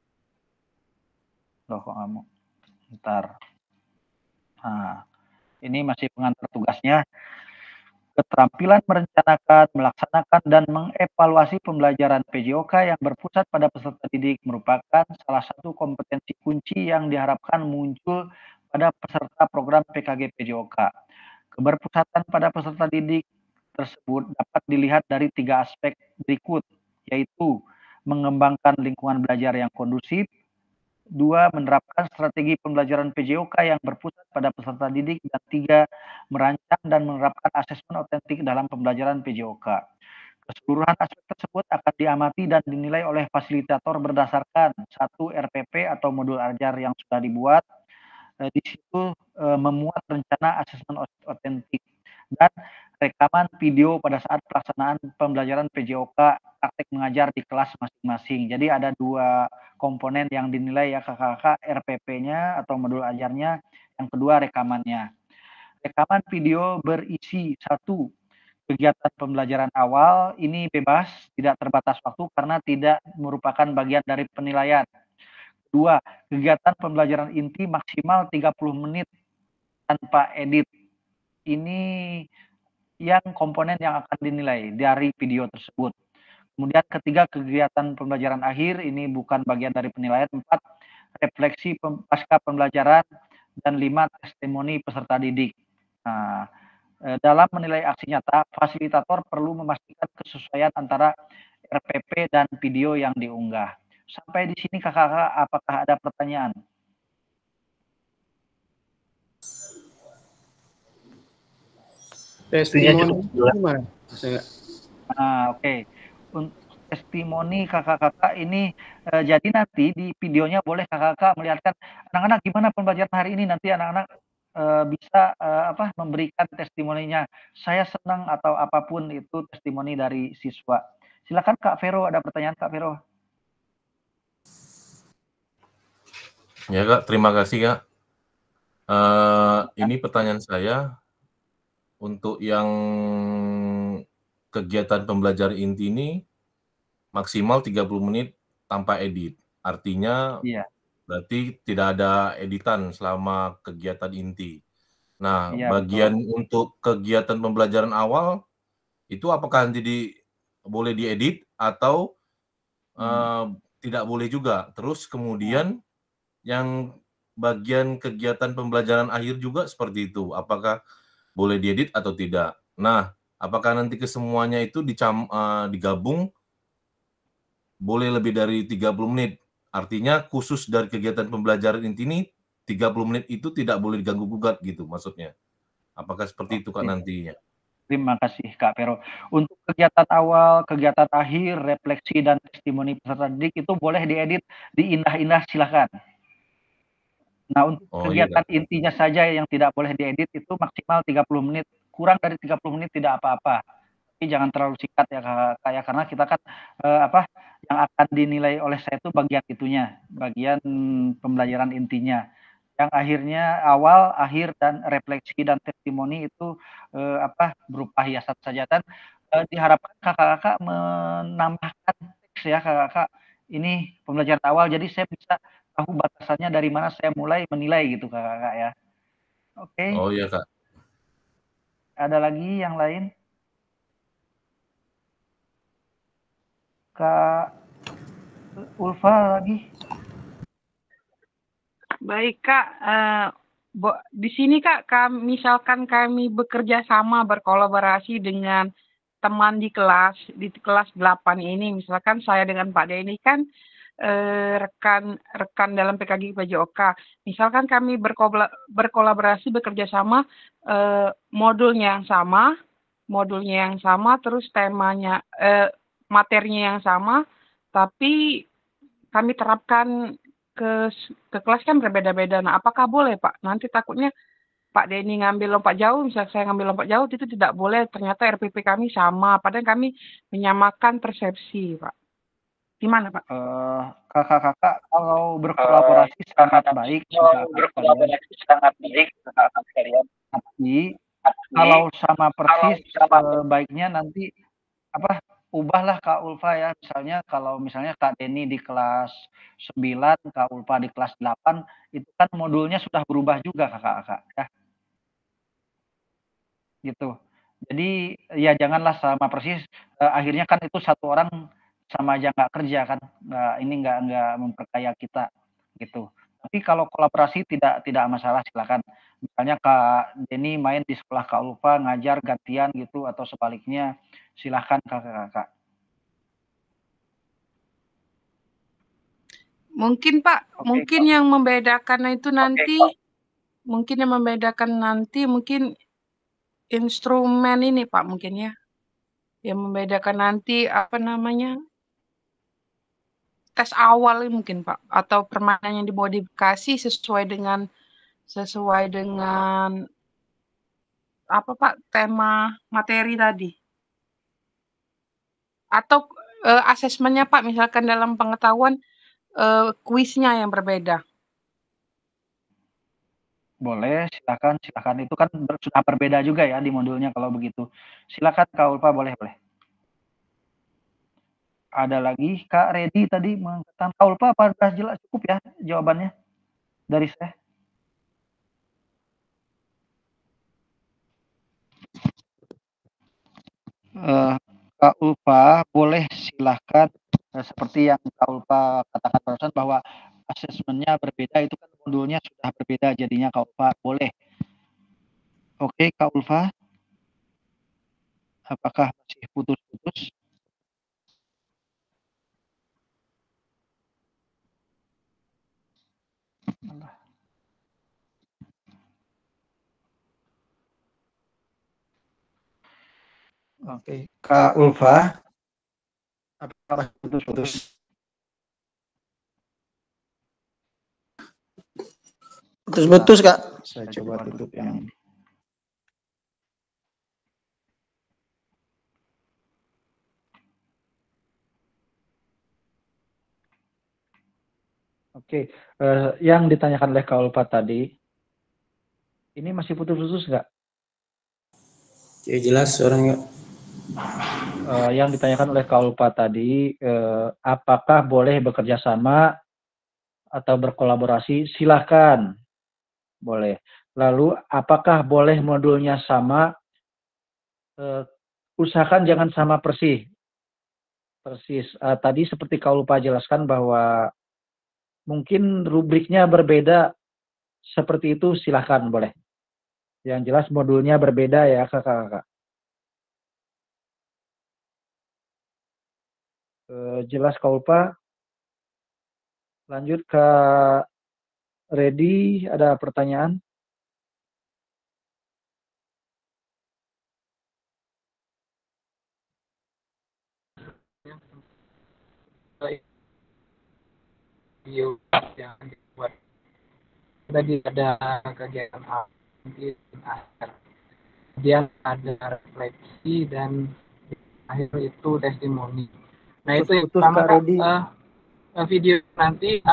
Loh, kok kamu? Bentar. Nah, ini masih pengantar tugasnya. Keterampilan merencanakan, melaksanakan, dan mengevaluasi pembelajaran PJOK yang berpusat pada peserta didik merupakan salah satu kompetensi kunci yang diharapkan muncul pada peserta program PKG PJOK. Keberpusatan pada peserta didik tersebut dapat dilihat dari 3 aspek berikut, yaitu mengembangkan lingkungan belajar yang kondusif, 2. Menerapkan strategi pembelajaran PJOK yang berpusat pada peserta didik, dan 3. Merancang dan menerapkan asesmen otentik dalam pembelajaran PJOK. Keseluruhan aspek tersebut akan diamati dan dinilai oleh fasilitator berdasarkan 1. RPP atau modul ajar yang sudah dibuat. Di situ memuat rencana asesmen otentik dan rekaman video pada saat pelaksanaan pembelajaran PJOK praktek mengajar di kelas masing-masing. Jadi ada 2 komponen yang dinilai ya kakak-kakak, RPP-nya atau modul ajarnya, yang kedua rekamannya. Rekaman video berisi 1. Kegiatan pembelajaran awal, ini bebas, tidak terbatas waktu karena tidak merupakan bagian dari penilaian. 2. Kegiatan pembelajaran inti maksimal 30 menit tanpa edit. Ini yang komponen yang akan dinilai dari video tersebut. Kemudian ketiga, kegiatan pembelajaran akhir, ini bukan bagian dari penilaian. 4. Refleksi pasca pembelajaran, dan 5. Testimoni peserta didik. Nah, dalam menilai aksi nyata, fasilitator perlu memastikan kesesuaian antara RPP dan video yang diunggah. Sampai di sini kakak-kakak, apakah ada pertanyaan? Testimoni gimana? Nah, oke. Untuk testimoni kakak-kakak ini, jadi nanti di videonya boleh kakak-kakak melihatkan anak-anak gimana pembelajaran hari ini, nanti anak-anak bisa memberikan testimoninya. Saya senang atau apapun itu testimoni dari siswa. Silakan Kak Vero, ada pertanyaan Kak Vero? Ya Kak, terima kasih Kak. Ini pertanyaan saya untuk yang kegiatan pembelajaran inti ini maksimal 30 menit tanpa edit. Artinya berarti tidak ada editan selama kegiatan inti. Nah, bagian untuk kegiatan pembelajaran awal itu apakah nanti boleh diedit atau tidak boleh juga? Terus kemudian yang bagian kegiatan pembelajaran akhir juga seperti itu. Apakah boleh diedit atau tidak? Nah, apakah nanti kesemuanya itu digabung boleh lebih dari 30 menit? Artinya khusus dari kegiatan pembelajaran inti ini 30 menit itu tidak boleh diganggu gugat gitu maksudnya. Apakah seperti itu Kak nantinya? Terima kasih Kak Pero. Untuk kegiatan awal, kegiatan akhir, refleksi dan testimoni peserta didik itu boleh diedit, diindah-indah silakan. Nah, untuk kegiatan intinya saja yang tidak boleh diedit itu maksimal 30 menit. Kurang dari 30 menit tidak apa-apa. Tapi jangan terlalu singkat ya Kak, ya, karena kita kan yang akan dinilai oleh saya itu bagian itunya, bagian pembelajaran intinya. Yang akhirnya awal, akhir dan refleksi dan testimoni itu berupa hiasan sajatan. Diharapkan kakak-kakak menambahkan teks ya kakak-kakak. Ini pembelajaran awal, jadi saya bisa tahu batasannya dari mana saya mulai menilai gitu kakak-kakak ya. Oke. Oh iya Kak. Ada lagi yang lain? Kak Ulfa lagi. Baik Kak, di sini Kak, misalkan kami bekerja sama berkolaborasi dengan teman di kelas 8 ini, misalkan saya dengan Pak Denny kan rekan dalam PKG PJOK. Misalkan kami berkolaborasi bekerja sama, modulnya yang sama, terus temanya materinya yang sama, tapi kami terapkan ke kelas kan berbeda-beda. Nah, apakah boleh Pak? Nanti takutnya Pak Denny ngambil lompat jauh, misalnya saya ngambil lompat jauh, itu tidak boleh. Ternyata RPP kami sama, padahal kami menyamakan persepsi, Pak. Gimana Pak? Kakak-kakak kalau berkolaborasi sangat baik, tapi kalau sama persis baiknya nanti ubahlah Kak Ulfa ya, misalnya Kak Denny di kelas 9, Kak Ulfa di kelas 8, itu kan modulnya sudah berubah juga kakak-kakak ya. Gitu. Jadi ya janganlah sama persis, akhirnya kan itu satu orang sama aja nggak kerja kan, nggak memperkaya kita gitu. Tapi kalau kolaborasi tidak masalah silakan. Misalnya Kak Denny main di sekolah Kak Ulfa ngajar gantian gitu atau sebaliknya, silahkan kakak-kakak. Mungkin Pak, mungkin yang membedakan itu nanti, mungkin instrumen ini Pak mungkin ya, yang membedakan nanti tes awal mungkin Pak, atau permainan yang dimodifikasi sesuai dengan apa Pak, tema materi tadi. Atau asesmennya Pak, misalkan dalam pengetahuan kuisnya yang berbeda. Boleh, silakan. Itu kan sudah berbeda juga ya di modulnya kalau begitu. Silakan Kak Ulfa, boleh. Ada lagi Kak Redi tadi mengatakan, Kak Ulfa apakah jelas cukup ya jawabannya dari saya? Kak Ulfa boleh silahkan, seperti yang Kak Ulfa katakan barusan bahwa asesmennya berbeda, itu kan modulnya sudah berbeda, jadinya Kak Ulfa boleh. Oke Kak Ulfa, apakah masih putus-putus? Oke, Kak Ulfa, apakah putus-putus? Putus-putus Kak. Saya coba tutup yang ini. Oke, yang ditanyakan oleh Kak Ulfa tadi, ini masih putus-putus nggak? Ya jelas orangnya. Yang ditanyakan oleh Kak Ulfa tadi, apakah boleh bekerja sama atau berkolaborasi? Silahkan, boleh. Lalu, apakah boleh modulnya sama? Usahakan jangan sama persis. Tadi seperti Kak Ulfa jelaskan bahwa mungkin rubriknya berbeda, seperti itu silahkan boleh. Yang jelas modulnya berbeda ya kakak-kakak. Jelas Kak Ulfa. Lanjut ke Ready, ada pertanyaan? Video yang dibuat tadi ada kegiatan di akhir, kemudian ada refleksi dan di akhir itu testimoni. Nah itu yang pertama Kak, video nanti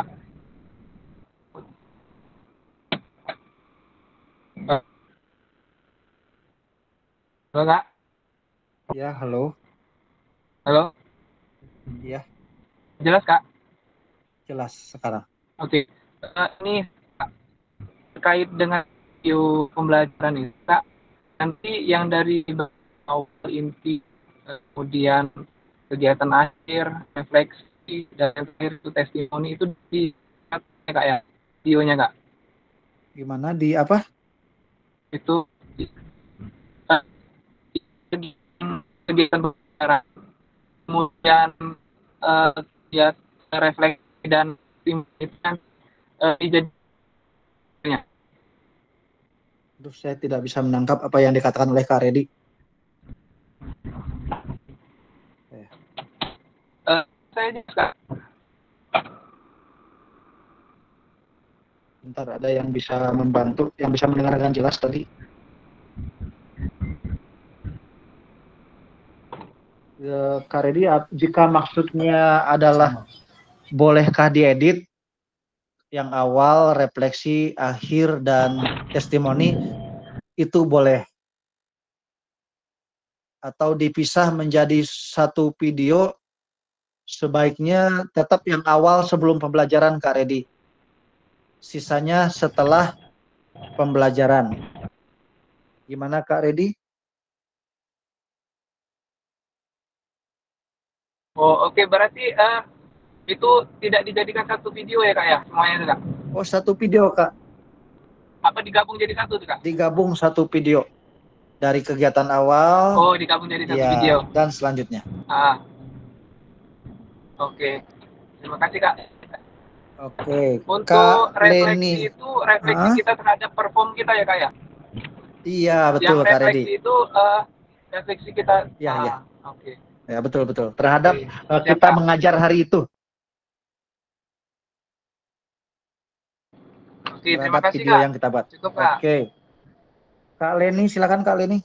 halo Kak? Ya, halo. Halo? Iya. Jelas Kak? Jelas sekarang. Oke. Ini terkait dengan video pembelajaran ini Kak, nanti yang dari awal inti, kemudian kegiatan akhir, refleksi, dan akhir itu testimoni itu di Kak ya, videonya Kak. Gimana di apa? Itu kegiatan pembelajaran, kemudian kegiatan refleksi dan timnya dijadinya. Aduh, saya tidak bisa menangkap apa yang dikatakan oleh Kak Redi. Saya juga. Bentar, ada yang bisa membantu, yang bisa mendengarkan jelas tadi. Kak Redi, jika maksudnya adalah bolehkah diedit yang awal, refleksi, akhir, dan testimoni, itu boleh. Atau dipisah menjadi satu video, sebaiknya tetap yang awal sebelum pembelajaran Kak Redi. Sisanya setelah pembelajaran. Gimana Kak Redi? Oh oke, berarti itu tidak dijadikan satu video ya Kak ya, semuanya itu Kak? Oh, satu video Kak. Apa digabung jadi satu tuh Kak? Digabung satu video. Dari kegiatan awal. Oh, digabung jadi satu ya, video. Dan selanjutnya. Oke. Terima kasih Kak. Oke. Untuk Kak refleksi Leni. itu refleksi kita terhadap perform kita ya Kak ya? Iya, betul Kak Redi. Yang refleksi itu refleksi kita. Iya, iya. Oke. Ya, betul. Terhadap kita mengajar hari itu. Oke, terima kasih video Kak. Yang kita buat. Cukup Kak. Oke. Kak Leni, silakan Kak Leni.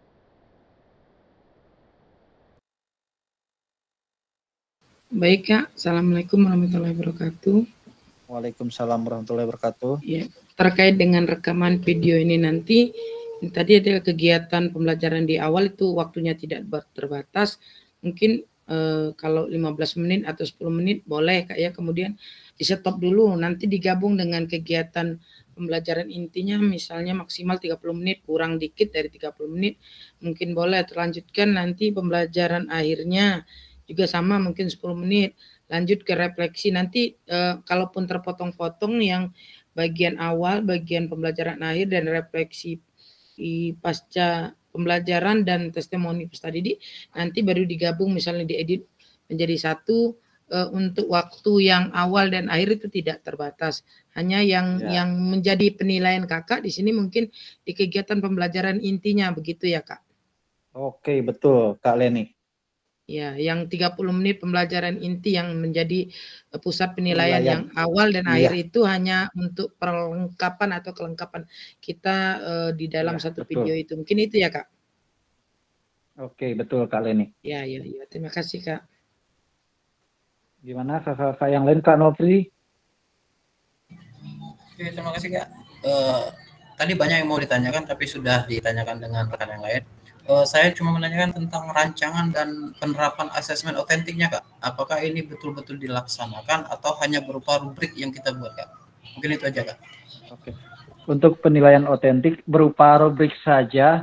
Baik Kak, Assalamualaikum warahmatullahi wabarakatuh. Waalaikumsalam warahmatullahi wabarakatuh. Ya, terkait dengan rekaman video ini nanti, tadi ada kegiatan pembelajaran di awal itu waktunya tidak terbatas, mungkin kalau 15 menit atau 10 menit boleh Kak ya, kemudian di stop dulu, nanti digabung dengan kegiatan pembelajaran intinya, misalnya maksimal 30 menit, kurang dikit dari 30 menit, mungkin boleh terlanjutkan nanti pembelajaran akhirnya, juga sama mungkin 10 menit, lanjut ke refleksi, nanti kalaupun terpotong-potong yang bagian awal, bagian pembelajaran akhir dan refleksi pasca pembelajaran dan testimoni peserta didik, nanti baru digabung misalnya diedit menjadi satu. Untuk waktu yang awal dan akhir itu tidak terbatas, hanya yang menjadi penilaian kakak di sini mungkin di kegiatan pembelajaran intinya, begitu ya Kak? Oke, betul Kak Leni. Ya, yang 30 menit pembelajaran inti yang menjadi pusat penilaian yang awal dan akhir itu hanya untuk perlengkapan atau kelengkapan kita di dalam satu video itu. Mungkin itu ya Kak? Oke, betul Kak Leni. Ya, terima kasih Kak. Gimana kakak yang lain Kak Nopri? Oke, terima kasih Kak. Tadi banyak yang mau ditanyakan tapi sudah ditanyakan dengan rekan yang lain. Saya cuma menanyakan tentang rancangan dan penerapan asesmen otentiknya Kak. Apakah ini betul-betul dilaksanakan atau hanya berupa rubrik yang kita buat Kak? Mungkin itu aja Kak. Oke. Untuk penilaian otentik berupa rubrik saja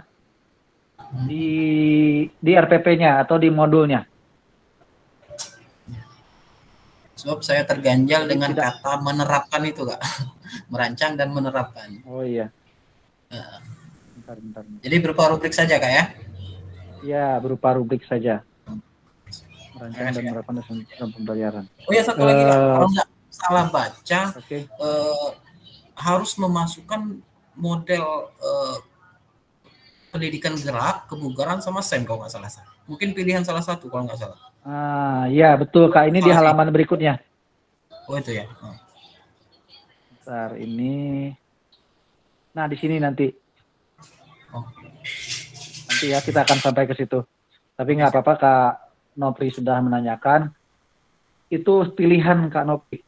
di RPP-nya atau di modulnya? Sebab saya terganjal dengan kata menerapkan itu, Kak. Merancang dan menerapkan. Oh iya. Nah, Bentar. jadi berupa rubrik saja, Kak ya? Ya, berupa rubrik saja. Merancang dan menerapkan dalam pembelajaran. Oh ya, satu lagi, Kak. Kalau nggak salah baca, harus memasukkan model pendidikan gerak, kebugaran, sama SEM kalau nggak salah. Mungkin pilihan salah satu kalau nggak salah. Ya betul, Kak. Ini di halaman berikutnya. Oh itu ya. Bentar, ini. Nah, di sini nanti. Nanti ya kita akan sampai ke situ. Tapi nggak apa-apa, Kak Nopri sudah menanyakan. Itu pilihan Kak Nopri.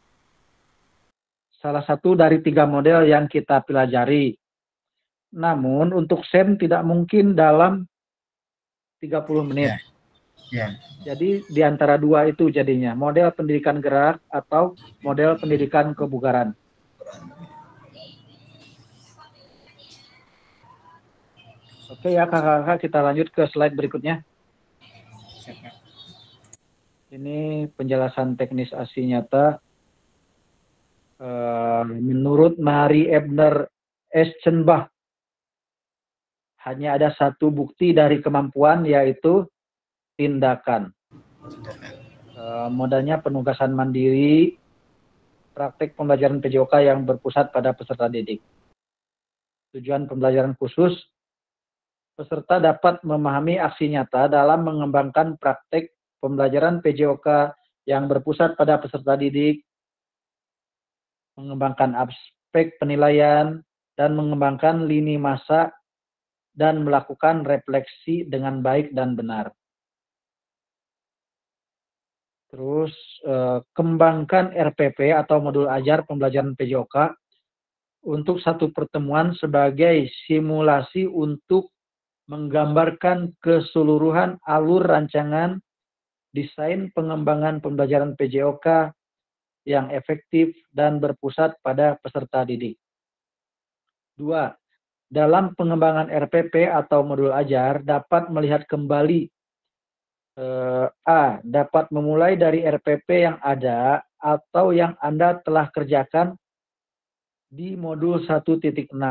Salah satu dari 3 model yang kita pelajari. Namun untuk SEM tidak mungkin dalam 30 menit. Jadi di antara 2 itu jadinya. Model pendidikan gerak atau model pendidikan kebugaran. Oke ya kakak-kakak, kita lanjut ke slide berikutnya. Ini penjelasan teknis aksi nyata. Menurut Marie Ebner Eschenbach, hanya ada satu bukti dari kemampuan, yaitu tindakan. Modalnya penugasan mandiri, praktek pembelajaran PJOK yang berpusat pada peserta didik. Tujuan pembelajaran khusus, peserta dapat memahami aksi nyata dalam mengembangkan praktek pembelajaran PJOK yang berpusat pada peserta didik, mengembangkan aspek penilaian, dan mengembangkan lini masa, dan melakukan refleksi dengan baik dan benar. Terus, kembangkan RPP atau modul ajar pembelajaran PJOK untuk satu pertemuan sebagai simulasi untuk menggambarkan keseluruhan alur rancangan desain pengembangan pembelajaran PJOK yang efektif dan berpusat pada peserta didik. 2. Dalam pengembangan RPP atau modul ajar dapat melihat kembali dapat memulai dari RPP yang ada atau yang Anda telah kerjakan di modul 1.6.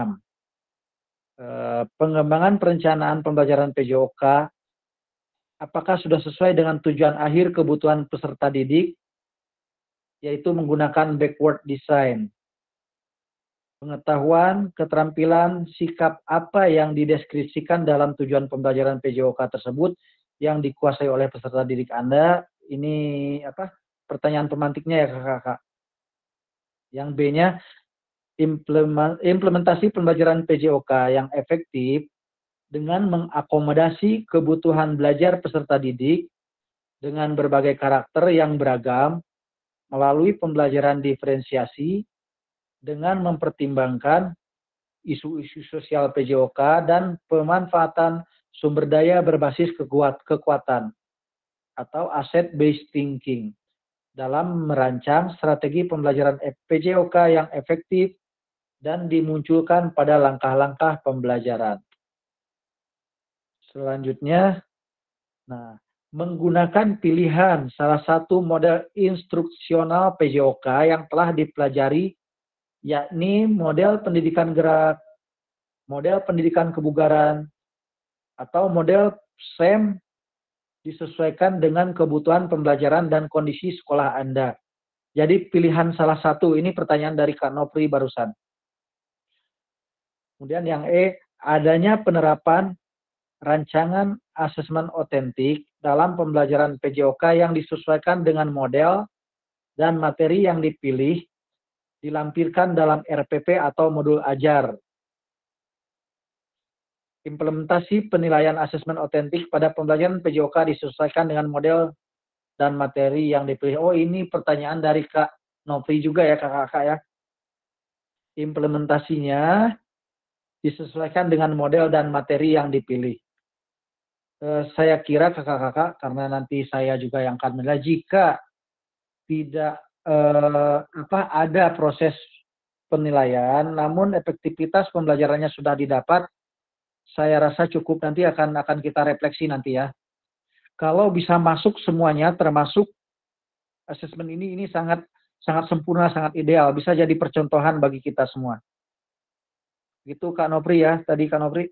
Pengembangan perencanaan pembelajaran PJOK apakah sudah sesuai dengan tujuan akhir kebutuhan peserta didik, yaitu menggunakan backward design. Pengetahuan, keterampilan, sikap apa yang dideskripsikan dalam tujuan pembelajaran PJOK tersebut yang dikuasai oleh peserta didik Anda. Ini pertanyaan pemantiknya ya kakak-kakak. Yang B-nya, implementasi pembelajaran PJOK yang efektif dengan mengakomodasi kebutuhan belajar peserta didik dengan berbagai karakter yang beragam melalui pembelajaran diferensiasi dengan mempertimbangkan isu-isu sosial PJOK dan pemanfaatan sumber daya berbasis kekuatan atau asset-based thinking dalam merancang strategi pembelajaran PJOK yang efektif dan dimunculkan pada langkah-langkah pembelajaran. Selanjutnya, menggunakan pilihan salah satu model instruksional PJOK yang telah dipelajari, yakni model pendidikan gerak, model pendidikan kebugaran, atau model SEM disesuaikan dengan kebutuhan pembelajaran dan kondisi sekolah Anda. Jadi pilihan salah satu, ini pertanyaan dari Kak Nopri barusan. Kemudian yang E, adanya penerapan rancangan asesmen otentik dalam pembelajaran PJOK yang disesuaikan dengan model dan materi yang dipilih, dilampirkan dalam RPP atau modul ajar. Implementasi penilaian asesmen otentik pada pembelajaran PJOK disesuaikan dengan model dan materi yang dipilih. Oh, ini pertanyaan dari Kak Nopri juga ya kakak-kakak ya. Implementasinya disesuaikan dengan model dan materi yang dipilih. Saya kira kakak-kakak, karena nanti saya juga yang akan menilai, jika tidak ada proses penilaian, namun efektivitas pembelajarannya sudah didapat, saya rasa cukup, nanti akan kita refleksi nanti ya. Kalau bisa masuk semuanya, termasuk asesmen ini sangat sempurna, sangat ideal, bisa jadi percontohan bagi kita semua. Gitu Kak Nopri ya, tadi Kak Nopri.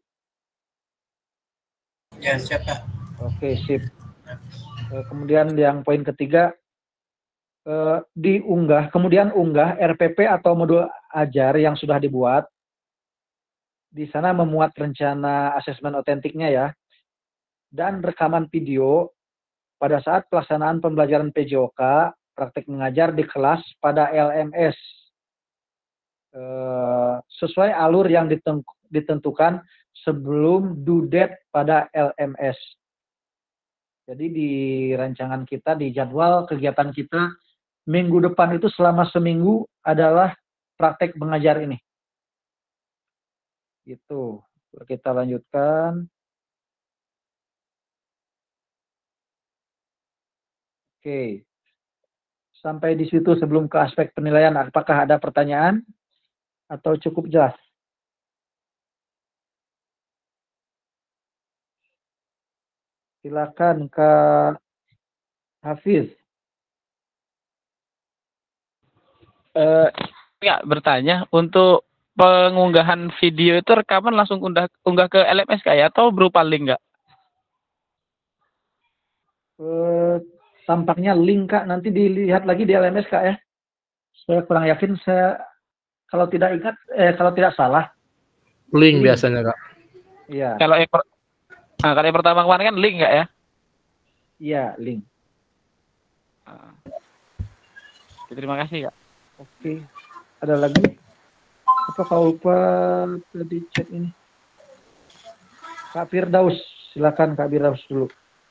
Ya, siap Kak. Oke, sip. Kemudian yang poin ketiga, kemudian unggah RPP atau modul ajar yang sudah dibuat. Di sana memuat rencana asesmen otentiknya ya, dan rekaman video pada saat pelaksanaan pembelajaran PJOK, praktek mengajar di kelas pada LMS. Sesuai alur yang ditentukan sebelum due date pada LMS. Jadi di rancangan kita, di jadwal kegiatan kita, minggu depan itu selama seminggu adalah praktek mengajar ini. Gitu. Kita lanjutkan. Oke. Sampai di situ sebelum ke aspek penilaian, apakah ada pertanyaan atau cukup jelas? Silakan Kak Hafiz. Nggak bertanya, untuk pengunggahan video itu rekaman langsung unggah ke LMS Kak ya, atau berupa link nggak? Tampaknya link Kak, nanti dilihat lagi di LMS Kak ya. Saya kurang yakin, kalau tidak ingat, kalau tidak salah. Link biasanya Kak. Iya. Kalau yang pertama kemarin kan link nggak ya? Iya, link. Terima kasih Kak. Oke. Ada lagi? Apa kau lupa tadi chat ini? Kak Firdaus, silakan Kak Firdaus dulu.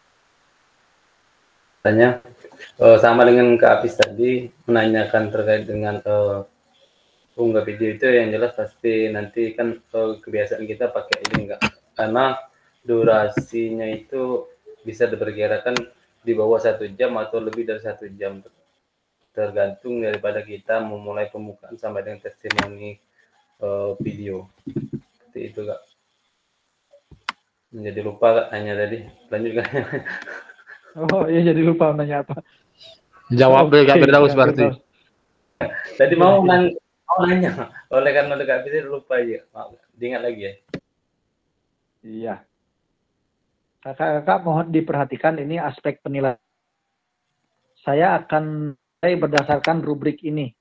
Tanya sama dengan Kak Apis tadi menanyakan terkait dengan unggah video itu, yang jelas pasti nanti kan kebiasaan kita pakai ini enggak, karena durasinya itu bisa diperkirakan di bawah 1 jam atau lebih dari 1 jam, tergantung daripada kita memulai pembukaan sampai dengan testimoni video. Seperti itu Kak. Menjadi lupa Kak tanya tadi, lanjutkan. Oh iya, jadi lupa nanya apa. Jawab Kak Firdaus berarti. Tadi mau nanya, oleh karena Kak Apis lupa aja. Maaf, diingat lagi ya. Iya. Kakak mohon diperhatikan, ini aspek penilaian. Saya akan berdasarkan rubrik ini.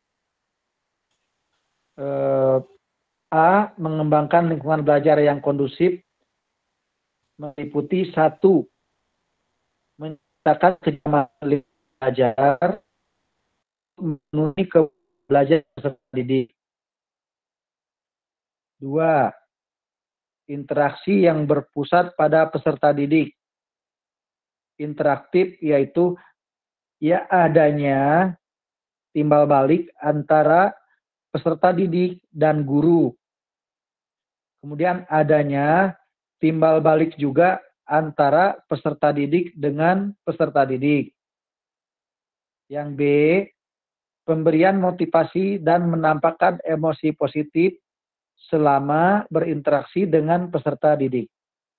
A. Mengembangkan lingkungan belajar yang kondusif, meliputi 1. Menciptakan kenyamanan belajar, memenuhi belajar peserta didik. 2. Interaksi yang berpusat pada peserta didik. Interaktif yaitu adanya timbal balik antara peserta didik dan guru. Kemudian adanya timbal balik juga antara peserta didik dengan peserta didik. Yang B, pemberian motivasi dan menampakkan emosi positif selama berinteraksi dengan peserta didik.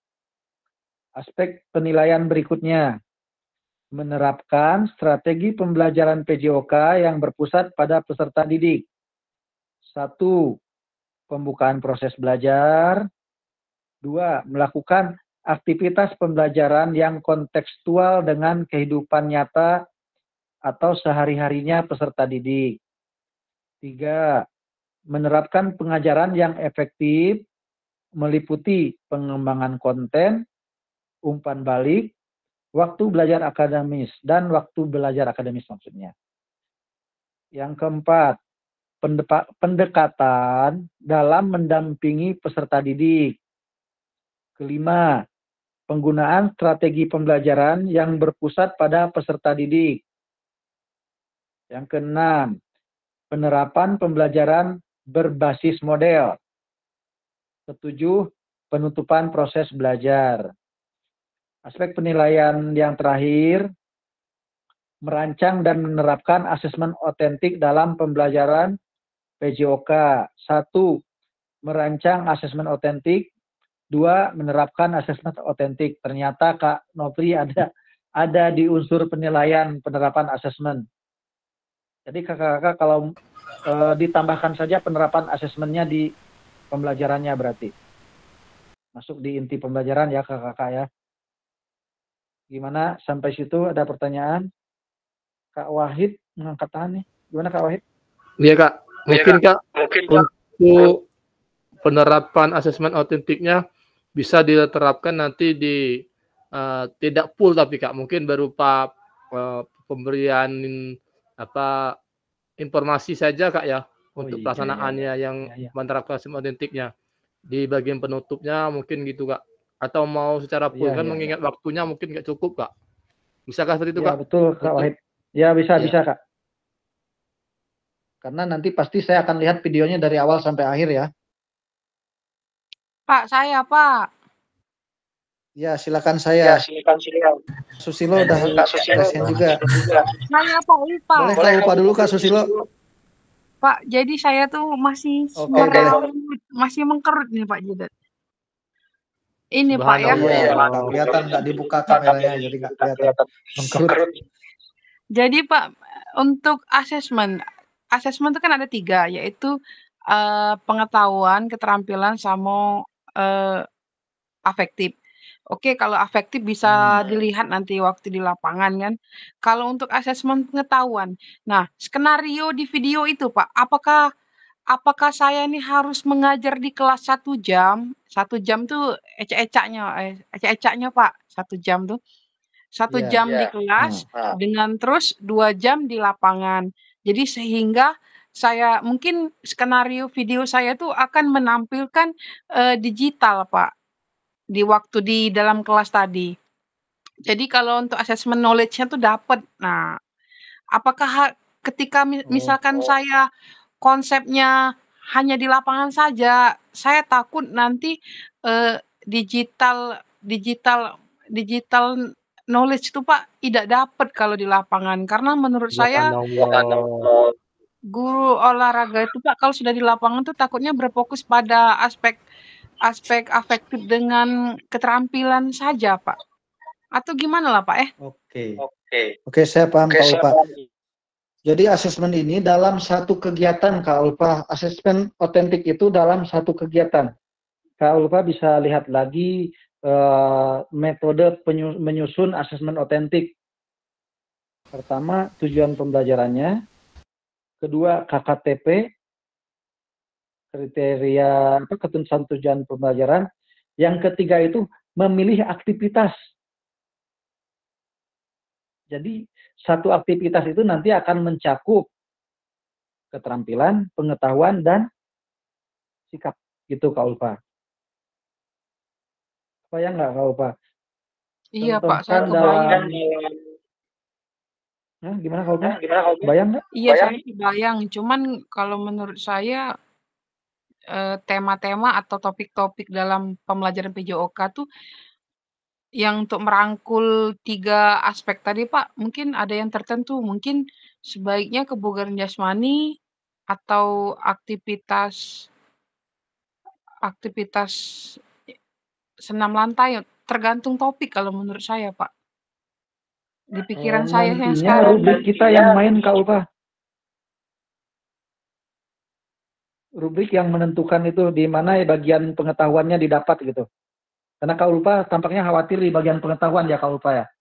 Aspek penilaian berikutnya, menerapkan strategi pembelajaran PJOK yang berpusat pada peserta didik. 1. Pembukaan proses belajar. 2. Melakukan aktivitas pembelajaran yang kontekstual dengan kehidupan nyata atau sehari-harinya peserta didik. 3. Menerapkan pengajaran yang efektif, meliputi pengembangan konten, umpan balik, waktu belajar akademis, dan waktu belajar akademis maksudnya. Yang keempat, pendekatan dalam mendampingi peserta didik. Kelima, penggunaan strategi pembelajaran yang berpusat pada peserta didik. Yang keenam, penerapan pembelajaran berbasis model. Ketujuh, penutupan proses belajar. Aspek penilaian yang terakhir, merancang dan menerapkan asesmen otentik dalam pembelajaran PJOK. 1. Merancang asesmen otentik. 2. Menerapkan asesmen otentik. Ternyata Kak Nopri ada di unsur penilaian penerapan asesmen. Jadi kakak-kakak kalau ditambahkan saja penerapan asesmennya di pembelajarannya berarti. Masuk di inti pembelajaran ya kakak-kakak ya. Gimana sampai situ ada pertanyaan? Kak Wahid mengangkat tangan nih. Gimana Kak Wahid? Iya Kak, mungkin Kak untuk penerapan asesmen autentiknya bisa diterapkan nanti di tidak full tapi Kak, mungkin berupa pemberian informasi saja Kak ya untuk pelaksanaannya yang menerapkan asesmen autentiknya. Di bagian penutupnya mungkin gitu Kak. Atau mau secara full kan mengingat waktunya mungkin nggak cukup Kak. Bisakah seperti itu Kak? Ya betul Kak Wahid. Ya bisa Kak. Karena nanti pasti saya akan lihat videonya dari awal sampai akhir ya. Pak, saya Pak. Ya silakan saya. Susilo udah kasihan juga. Saya Pak Ulfa. Boleh Kak Ulfa dulu Kak Susilo. Pak, jadi saya tuh masih masih mengkerut nih Pak Jidat. Ini Pak ya. Nggak kelihatan, nggak dibuka kameranya, jadi nggak kelihatan. Mengkerut. Jadi Pak, untuk asesmen itu kan ada 3, yaitu pengetahuan, keterampilan, sama afektif. Oke, kalau afektif bisa dilihat nanti waktu di lapangan kan. Kalau untuk asesmen pengetahuan, nah skenario di video itu Pak, apakah saya ini harus mengajar di kelas 1 jam? 1 jam tuh ecek-ecaknya Pak, 1 jam tuh. 1 jam di kelas dengan terus 2 jam di lapangan. Jadi sehingga saya mungkin skenario video saya tuh akan menampilkan digital Pak di waktu di dalam kelas tadi. Jadi kalau untuk assessment knowledge-nya tuh dapat. Nah, apakah ketika misalkan saya konsepnya hanya di lapangan saja, saya takut nanti digital knowledge itu Pak tidak dapat kalau di lapangan, karena menurut saya guru olahraga itu Pak kalau sudah di lapangan tuh takutnya berfokus pada aspek afektif dengan keterampilan saja Pak, atau gimana lah Pak Oke, saya paham Kak Ulfa. Jadi asesmen ini dalam satu kegiatan Kak Ulfa, asesmen otentik itu dalam satu kegiatan. Kak Ulfa bisa lihat lagi metode menyusun asesmen otentik. Pertama, tujuan pembelajarannya. Kedua, KKTP, kriteria ketentuan tujuan pembelajaran. Yang ketiga itu memilih aktivitas. Jadi satu aktivitas itu nanti akan mencakup keterampilan, pengetahuan, dan sikap. Gitu Kak Ulfa. Bayang nggak Kak Ulfa? Iya Pak, saya kebayang. Gimana Kak Ulfa? Bayang nggak? Iya, saya kebayang. Cuman kalau menurut saya tema-tema atau topik-topik dalam pembelajaran PJOK tuh yang untuk merangkul 3 aspek tadi Pak, mungkin ada yang tertentu. Mungkin sebaiknya kebugaran jasmani atau aktivitas senam lantai, tergantung topik kalau menurut saya Pak. Di pikiran saya yang sekarang. Rubrik kita yang main Kak Ulfa. Rubrik yang menentukan itu di mana bagian pengetahuannya didapat gitu. Karena Kak Ulfa tampaknya khawatir di bagian pengetahuan ya Kak Ulfa ya.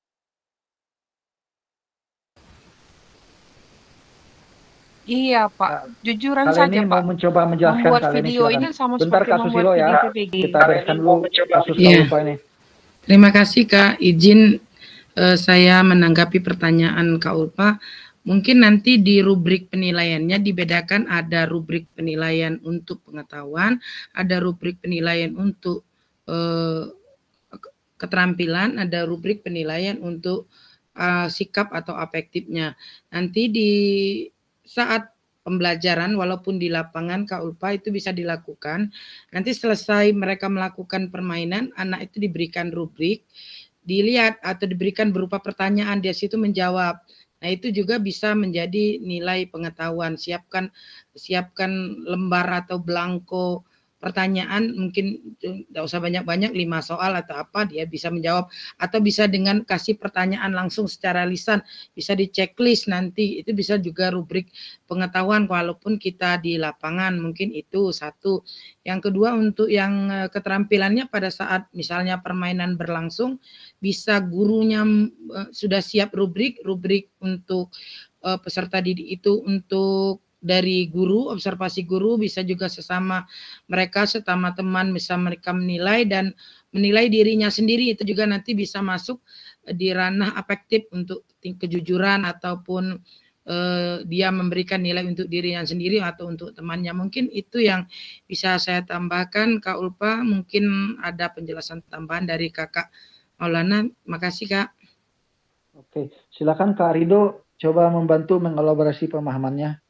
Iya Pak, jujuran saja ini Pak. mau mencoba menjelaskan membuat kali video ini sama bentar seperti Kak membuat Susilo ya. PPG. Kita bereskan dulu kasus Kak Ulfa ini. Terima kasih Kak, izin saya menanggapi pertanyaan Kak Ulfa. Mungkin nanti di rubrik penilaiannya dibedakan, ada rubrik penilaian untuk pengetahuan, ada rubrik penilaian untuk keterampilan, ada rubrik penilaian untuk sikap atau afektifnya. Nanti di saat pembelajaran walaupun di lapangan Kak Ulfa itu bisa dilakukan. Nanti selesai mereka melakukan permainan, anak itu diberikan rubrik, dilihat atau diberikan berupa pertanyaan, dia situ menjawab. Nah, itu juga bisa menjadi nilai pengetahuan. Siapkan lembar atau belangko pertanyaan, mungkin tidak usah banyak-banyak, 5 soal atau apa, dia bisa menjawab. Atau bisa dengan kasih pertanyaan langsung secara lisan, bisa di checklist nanti, itu bisa juga rubrik pengetahuan walaupun kita di lapangan, mungkin itu satu. Yang kedua, untuk yang keterampilannya pada saat misalnya permainan berlangsung, bisa gurunya sudah siap rubrik untuk peserta didik itu, untuk dari guru, observasi guru, bisa juga sesama mereka, sesama teman, bisa mereka menilai dan menilai dirinya sendiri, itu juga nanti bisa masuk di ranah afektif untuk kejujuran ataupun dia memberikan nilai untuk dirinya sendiri atau untuk temannya. Mungkin itu yang bisa saya tambahkan, Kak Ulfa. Mungkin ada penjelasan tambahan dari Kakak Maulana. Makasih, Kak. Oke, silakan Kak Rido coba membantu mengelaborasi pemahamannya.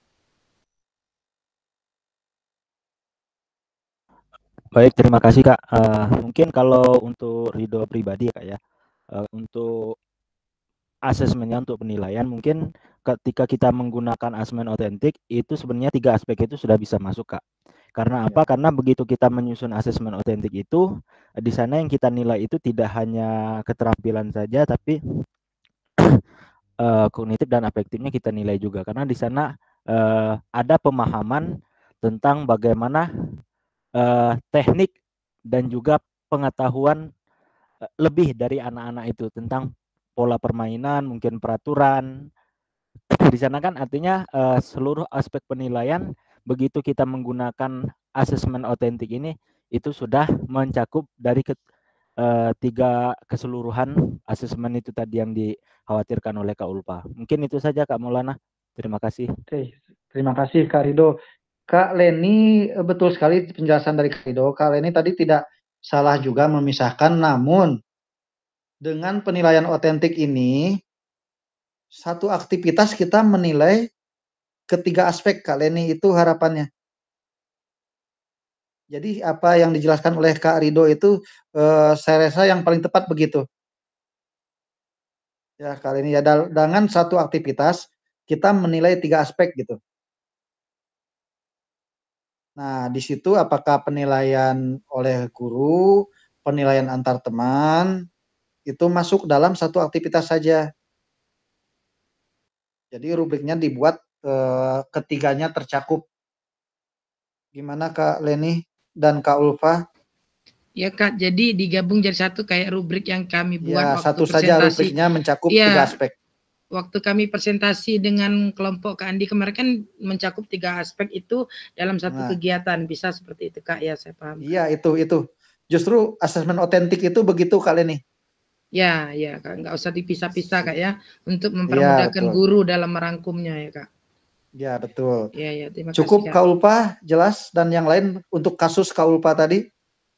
Baik, terima kasih Kak. Mungkin kalau untuk Rido pribadi Kak ya, untuk asesmennya, untuk penilaian, mungkin ketika kita menggunakan asesmen otentik itu sebenarnya 3 aspek itu sudah bisa masuk Kak. Karena apa? Karena begitu kita menyusun asesmen otentik itu, di sana yang kita nilai itu tidak hanya keterampilan saja, tapi kognitif dan afektifnya kita nilai juga. Karena di sana ada pemahaman tentang bagaimana teknik dan juga pengetahuan lebih dari anak-anak itu tentang pola permainan, mungkin peraturan. Di sana kan artinya seluruh aspek penilaian begitu kita menggunakan asesmen otentik ini itu sudah mencakup dari 3 keseluruhan asesmen itu tadi yang dikhawatirkan oleh Kak Ulfa. Mungkin itu saja Kak Maulana. Terima kasih. Oke, terima kasih Kak Rido. Kak Leni, betul sekali penjelasan dari Kak Rido. Kak Leni tadi tidak salah juga memisahkan, namun dengan penilaian otentik ini, satu aktivitas kita menilai ketiga aspek, Kak Leni, itu harapannya. Jadi apa yang dijelaskan oleh Kak Rido itu saya rasa yang paling tepat begitu. Ya Kak Leni, ya dengan satu aktivitas kita menilai 3 aspek gitu. Nah, di situ apakah penilaian oleh guru, penilaian antar teman, itu masuk dalam satu aktivitas saja. Jadi rubriknya dibuat ketiganya tercakup. Gimana Kak Leni dan Kak Ulfa? Ya Kak, jadi digabung jadi satu kayak rubrik yang kami buat Ya, waktu satu saja presentasi. rubriknya mencakup Ya, 3 aspek. waktu kami presentasi dengan kelompok Kak Andi kemarin kan mencakup 3 aspek itu dalam satu Nah. kegiatan. Bisa seperti itu Kak, ya saya paham. Iya, itu. Justru asesmen otentik itu begitu Kak Leni. Ya, ya Kak, nggak usah dipisah-pisah Kak ya, untuk Iya, mempermudahkan betul. guru dalam merangkumnya ya Kak. Ya, betul. Ya, terima Cukup kasih Kak Ulfa, jelas, dan yang lain untuk kasus Kak Ulfa tadi?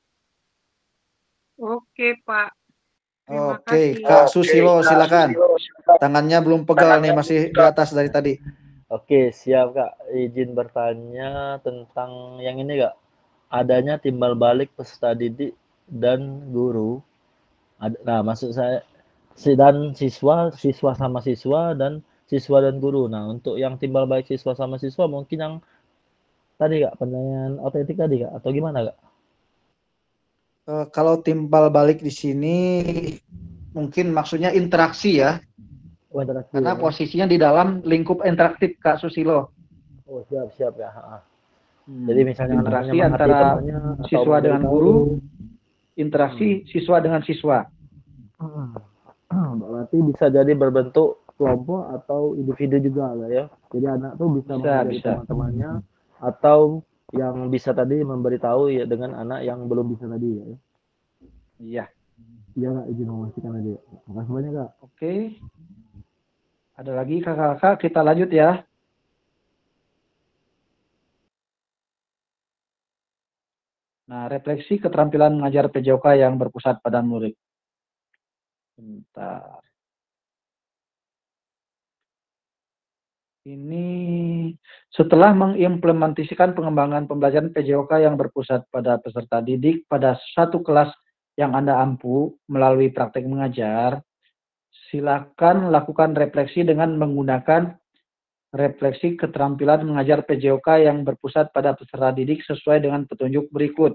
Oke Pak. Terima Oke, kasih. Kak Susilo silakan. Tangannya belum pegal nih, masih di atas dari tadi. Oke, siap Kak. Izin bertanya tentang yang ini Kak. Adanya timbal balik peserta didik dan guru. Nah, maksud saya dan siswa sama siswa dan siswa dan guru. Nah, untuk yang timbal balik siswa sama siswa mungkin yang tadi Kak, penilaian otentik tadi Kak, atau gimana Kak? Kalau timbal balik di sini mungkin maksudnya interaksi ya. Oh, interaksi. Karena Ya. posisinya di dalam lingkup interaktif Kak Susilo. Oh, siap ya. Jadi misalnya Interaksi anaknya antara temannya siswa atau dengan guru, interaksi siswa dengan siswa. Berarti bisa jadi berbentuk kelompok atau individu juga lah ya. Jadi anak tuh bisa mengajak teman-temannya atau yang bisa tadi memberitahu ya dengan anak yang belum bisa tadi ya. Iya. Iya Kak, izin memastikan aja. Makasih banyak Kak. Oke. Ada lagi kakak-kakak, kita lanjut ya. Nah, refleksi keterampilan mengajar PJOK yang berpusat pada murid. Bentar. Ini setelah mengimplementasikan pengembangan pembelajaran PJOK yang berpusat pada peserta didik pada satu kelas yang Anda ampu melalui praktek mengajar, silakan lakukan refleksi dengan menggunakan refleksi keterampilan mengajar PJOK yang berpusat pada peserta didik sesuai dengan petunjuk berikut.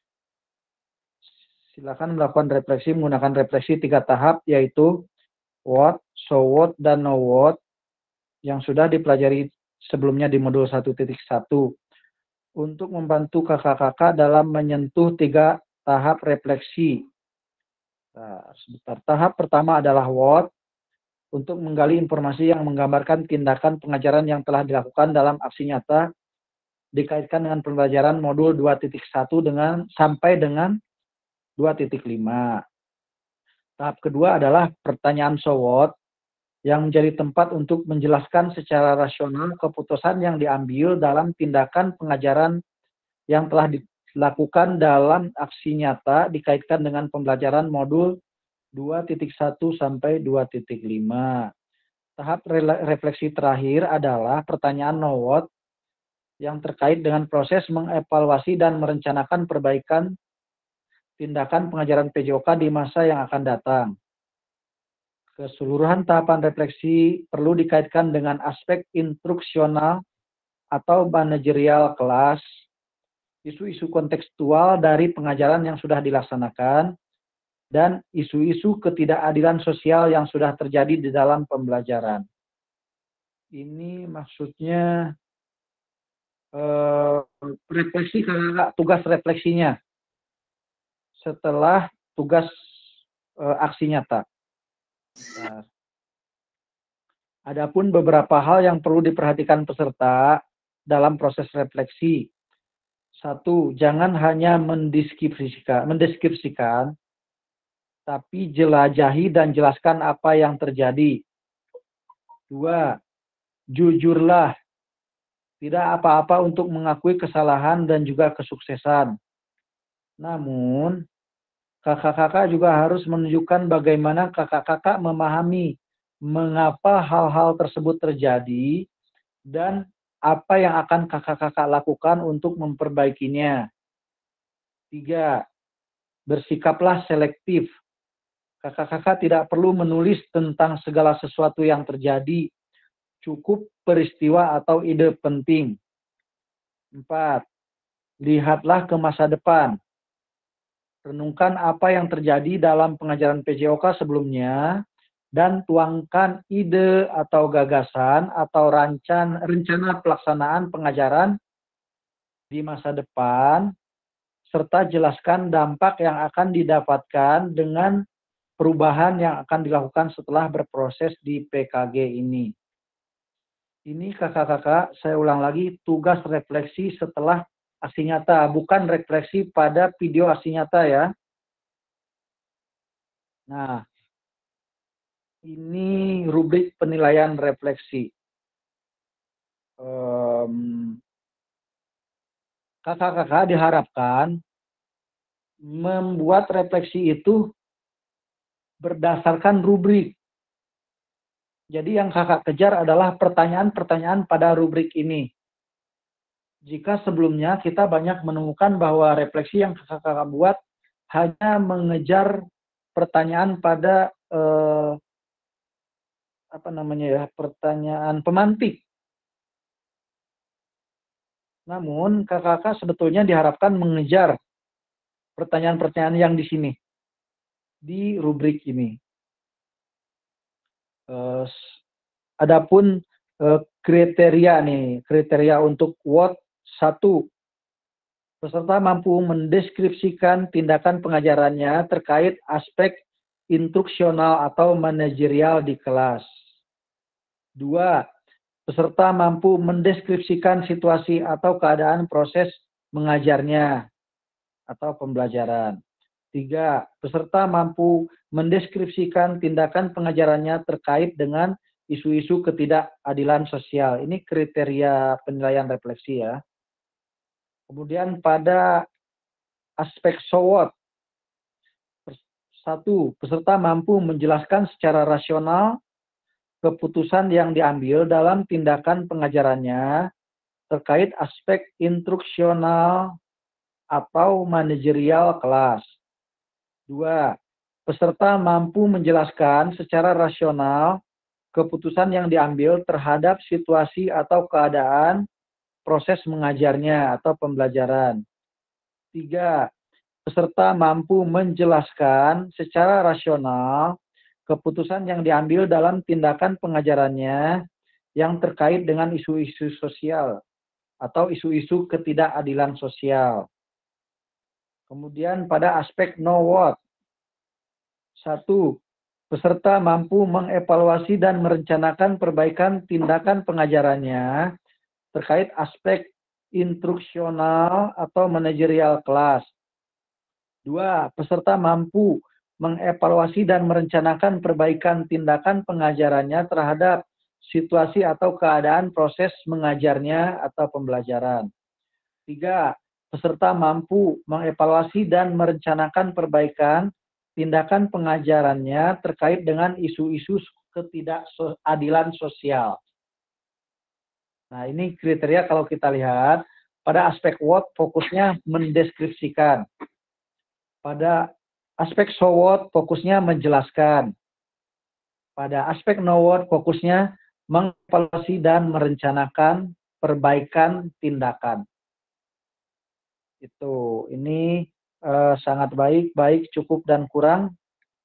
Silakan melakukan refleksi menggunakan refleksi 3 tahap, yaitu what, so what, dan know what, yang sudah dipelajari sebelumnya di modul 1.1. Untuk membantu kakak-kakak dalam menyentuh 3 tahap refleksi. Nah, sebentar. Tahap pertama adalah what, untuk menggali informasi yang menggambarkan tindakan pengajaran yang telah dilakukan dalam aksi nyata dikaitkan dengan pembelajaran modul 2.1 sampai dengan 2.5. Tahap kedua adalah pertanyaan so what, yang menjadi tempat untuk menjelaskan secara rasional keputusan yang diambil dalam tindakan pengajaran yang telah dilakukan dalam aksi nyata dikaitkan dengan pembelajaran modul 2.1 sampai 2.5. Tahap refleksi terakhir adalah pertanyaan know what, yang terkait dengan proses mengevaluasi dan merencanakan perbaikan tindakan pengajaran PJOK di masa yang akan datang. Keseluruhan tahapan refleksi perlu dikaitkan dengan aspek instruksional atau manajerial kelas, isu-isu kontekstual dari pengajaran yang sudah dilaksanakan, dan isu-isu ketidakadilan sosial yang sudah terjadi di dalam pembelajaran. Ini maksudnya refleksi, tugas refleksinya setelah tugas aksi nyata. Nah, adapun beberapa hal yang perlu diperhatikan peserta dalam proses refleksi. 1. Jangan hanya mendeskripsikan, tapi jelajahi dan jelaskan apa yang terjadi. 2. Jujurlah. Tidak apa-apa untuk mengakui kesalahan dan juga kesuksesan. Namun, kakak-kakak juga harus menunjukkan bagaimana kakak-kakak memahami mengapa hal-hal tersebut terjadi dan apa yang akan kakak-kakak lakukan untuk memperbaikinya. 3. Bersikaplah selektif. Kakak-kakak tidak perlu menulis tentang segala sesuatu yang terjadi, cukup peristiwa atau ide penting. 4. Lihatlah ke masa depan. Renungkan apa yang terjadi dalam pengajaran PJOK sebelumnya, dan tuangkan ide atau gagasan atau rencana pelaksanaan pengajaran di masa depan, serta jelaskan dampak yang akan didapatkan dengan perubahan yang akan dilakukan setelah berproses di PKG ini. Ini kakak-kakak, saya ulang lagi, tugas refleksi setelah aksi nyata, bukan refleksi pada video aksi nyata ya. Nah, ini rubrik penilaian refleksi. Kakak-kakak diharapkan membuat refleksi itu berdasarkan rubrik. Jadi yang kakak kejar adalah pertanyaan-pertanyaan pada rubrik ini. Jika sebelumnya kita banyak menemukan bahwa refleksi yang kakak buat hanya mengejar pertanyaan pada pertanyaan pemantik. Namun kakak sebetulnya diharapkan mengejar pertanyaan-pertanyaan yang di sini, di rubrik ini. Adapun kriteria untuk what. 1. Peserta mampu mendeskripsikan tindakan pengajarannya terkait aspek instruksional atau manajerial di kelas. 2. Peserta mampu mendeskripsikan situasi atau keadaan proses mengajarnya atau pembelajaran. 3. Peserta mampu mendeskripsikan tindakan pengajarannya terkait dengan isu-isu ketidakadilan sosial. Ini kriteria penilaian refleksi ya. Kemudian pada aspek so what. 1. Peserta mampu menjelaskan secara rasional keputusan yang diambil dalam tindakan pengajarannya terkait aspek instruksional atau manajerial kelas. 2. Peserta mampu menjelaskan secara rasional keputusan yang diambil terhadap situasi atau keadaan proses mengajarnya atau pembelajaran. 3. Peserta mampu menjelaskan secara rasional keputusan yang diambil dalam tindakan pengajarannya yang terkait dengan isu-isu sosial atau isu-isu ketidakadilan sosial. Kemudian pada aspek know what. 1. Peserta mampu mengevaluasi dan merencanakan perbaikan tindakan pengajarannya terkait aspek instruksional atau manajerial kelas. 2. Peserta mampu mengevaluasi dan merencanakan perbaikan tindakan pengajarannya terhadap situasi atau keadaan proses mengajarnya atau pembelajaran. 3. Peserta mampu mengevaluasi dan merencanakan perbaikan tindakan pengajarannya terkait dengan isu-isu ketidakadilan sosial. Nah, ini kriteria kalau kita lihat pada aspek what fokusnya mendeskripsikan. Pada aspek so what fokusnya menjelaskan. Pada aspek know what fokusnya mengevaluasi dan merencanakan perbaikan tindakan. Itu, ini sangat baik, cukup, dan kurang.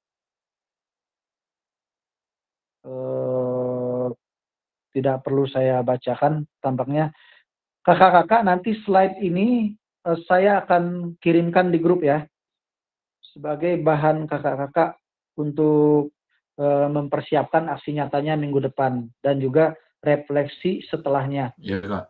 Tidak perlu saya bacakan tampaknya. Kakak-kakak, nanti slide ini saya akan kirimkan di grup ya, sebagai bahan kakak-kakak untuk mempersiapkan aksi nyatanya minggu depan, dan juga refleksi setelahnya. Iya, Kak.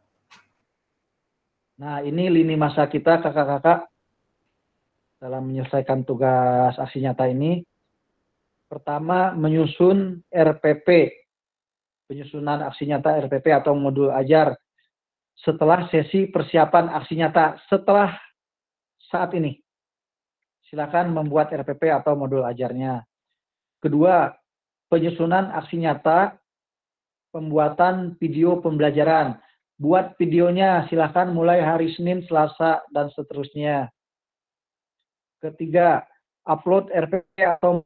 Nah, ini lini masa kita kakak-kakak dalam menyelesaikan tugas aksi nyata ini. Pertama, menyusun RPP, penyusunan aksi nyata RPP atau modul ajar setelah sesi persiapan aksi nyata setelah saat ini. Silakan membuat RPP atau modul ajarnya. Kedua, penyusunan aksi nyata, pembuatan video pembelajaran. Buat videonya silakan mulai hari Senin, Selasa, dan seterusnya. Ketiga, upload RPP atau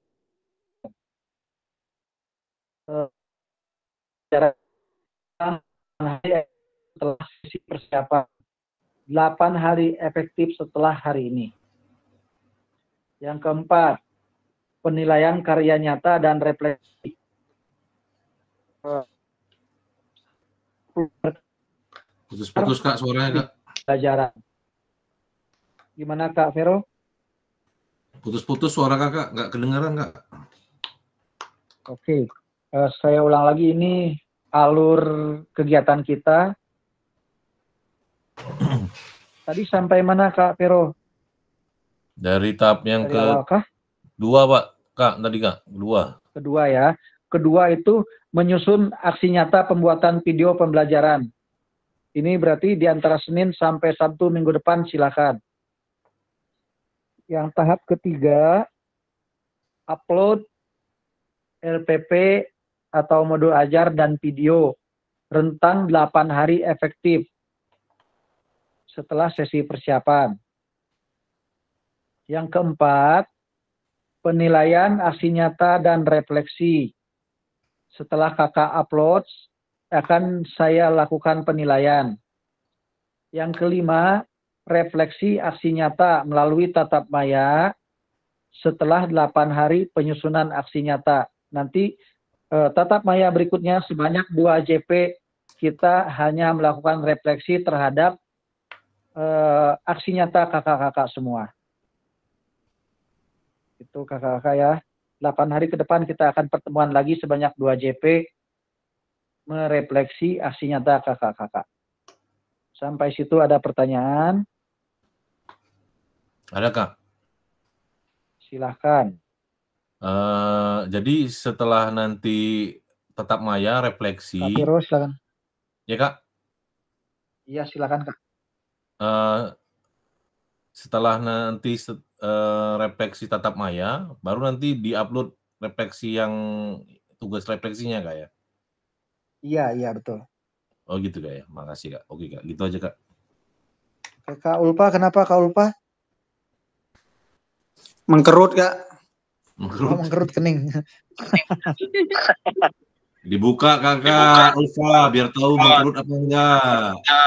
setelah sesi persiapan. 8 hari efektif setelah hari ini. Yang keempat, penilaian karya nyata dan refleksi. Putus-putus Kak suaranya Kak. Pelajaran. Gimana Kak Vero? Putus-putus suara Kakak, nggak kedengaran Kak. Oke, saya ulang lagi, ini alur kegiatan kita. Tadi sampai mana Kak Vero? Dari tahap yang kedua Pak, Kak tadi Kak, kedua ya. Kedua itu menyusun aksi nyata pembuatan video pembelajaran. Ini berarti di antara Senin sampai Sabtu minggu depan silakan. Yang tahap ketiga, upload RPP atau modul ajar dan video rentang 8 hari efektif setelah sesi persiapan. Yang keempat, penilaian aksi nyata dan refleksi. Setelah kakak upload, akan saya lakukan penilaian. Yang kelima, refleksi aksi nyata melalui tatap maya setelah 8 hari penyusunan aksi nyata. Nanti tatap maya berikutnya sebanyak 2 JP kita hanya melakukan refleksi terhadap aksi nyata kakak-kakak semua. Itu kakak-kakak ya. 8 hari ke depan kita akan pertemuan lagi sebanyak 2 JP merefleksi aksi nyata kakak-kakak. Sampai situ ada pertanyaan? Ada Kak. Silahkan. Jadi setelah nanti tatap maya refleksi. Kak Vero, silakan. Ya Kak. Iya silakan Kak. Setelah nanti refleksi tatap maya, baru nanti diupload refleksi yang tugas refleksinya Kak ya? Iya betul. Oh gitu Kak ya, makasih Kak. Oke Kak, gitu aja Kak. Oke, Kak Ulpa, kenapa Kak Ulpa? Mengkerut Kak. Mengkerut kening. Dibuka kakak Ulfa biar tahu mengkerut apa enggak.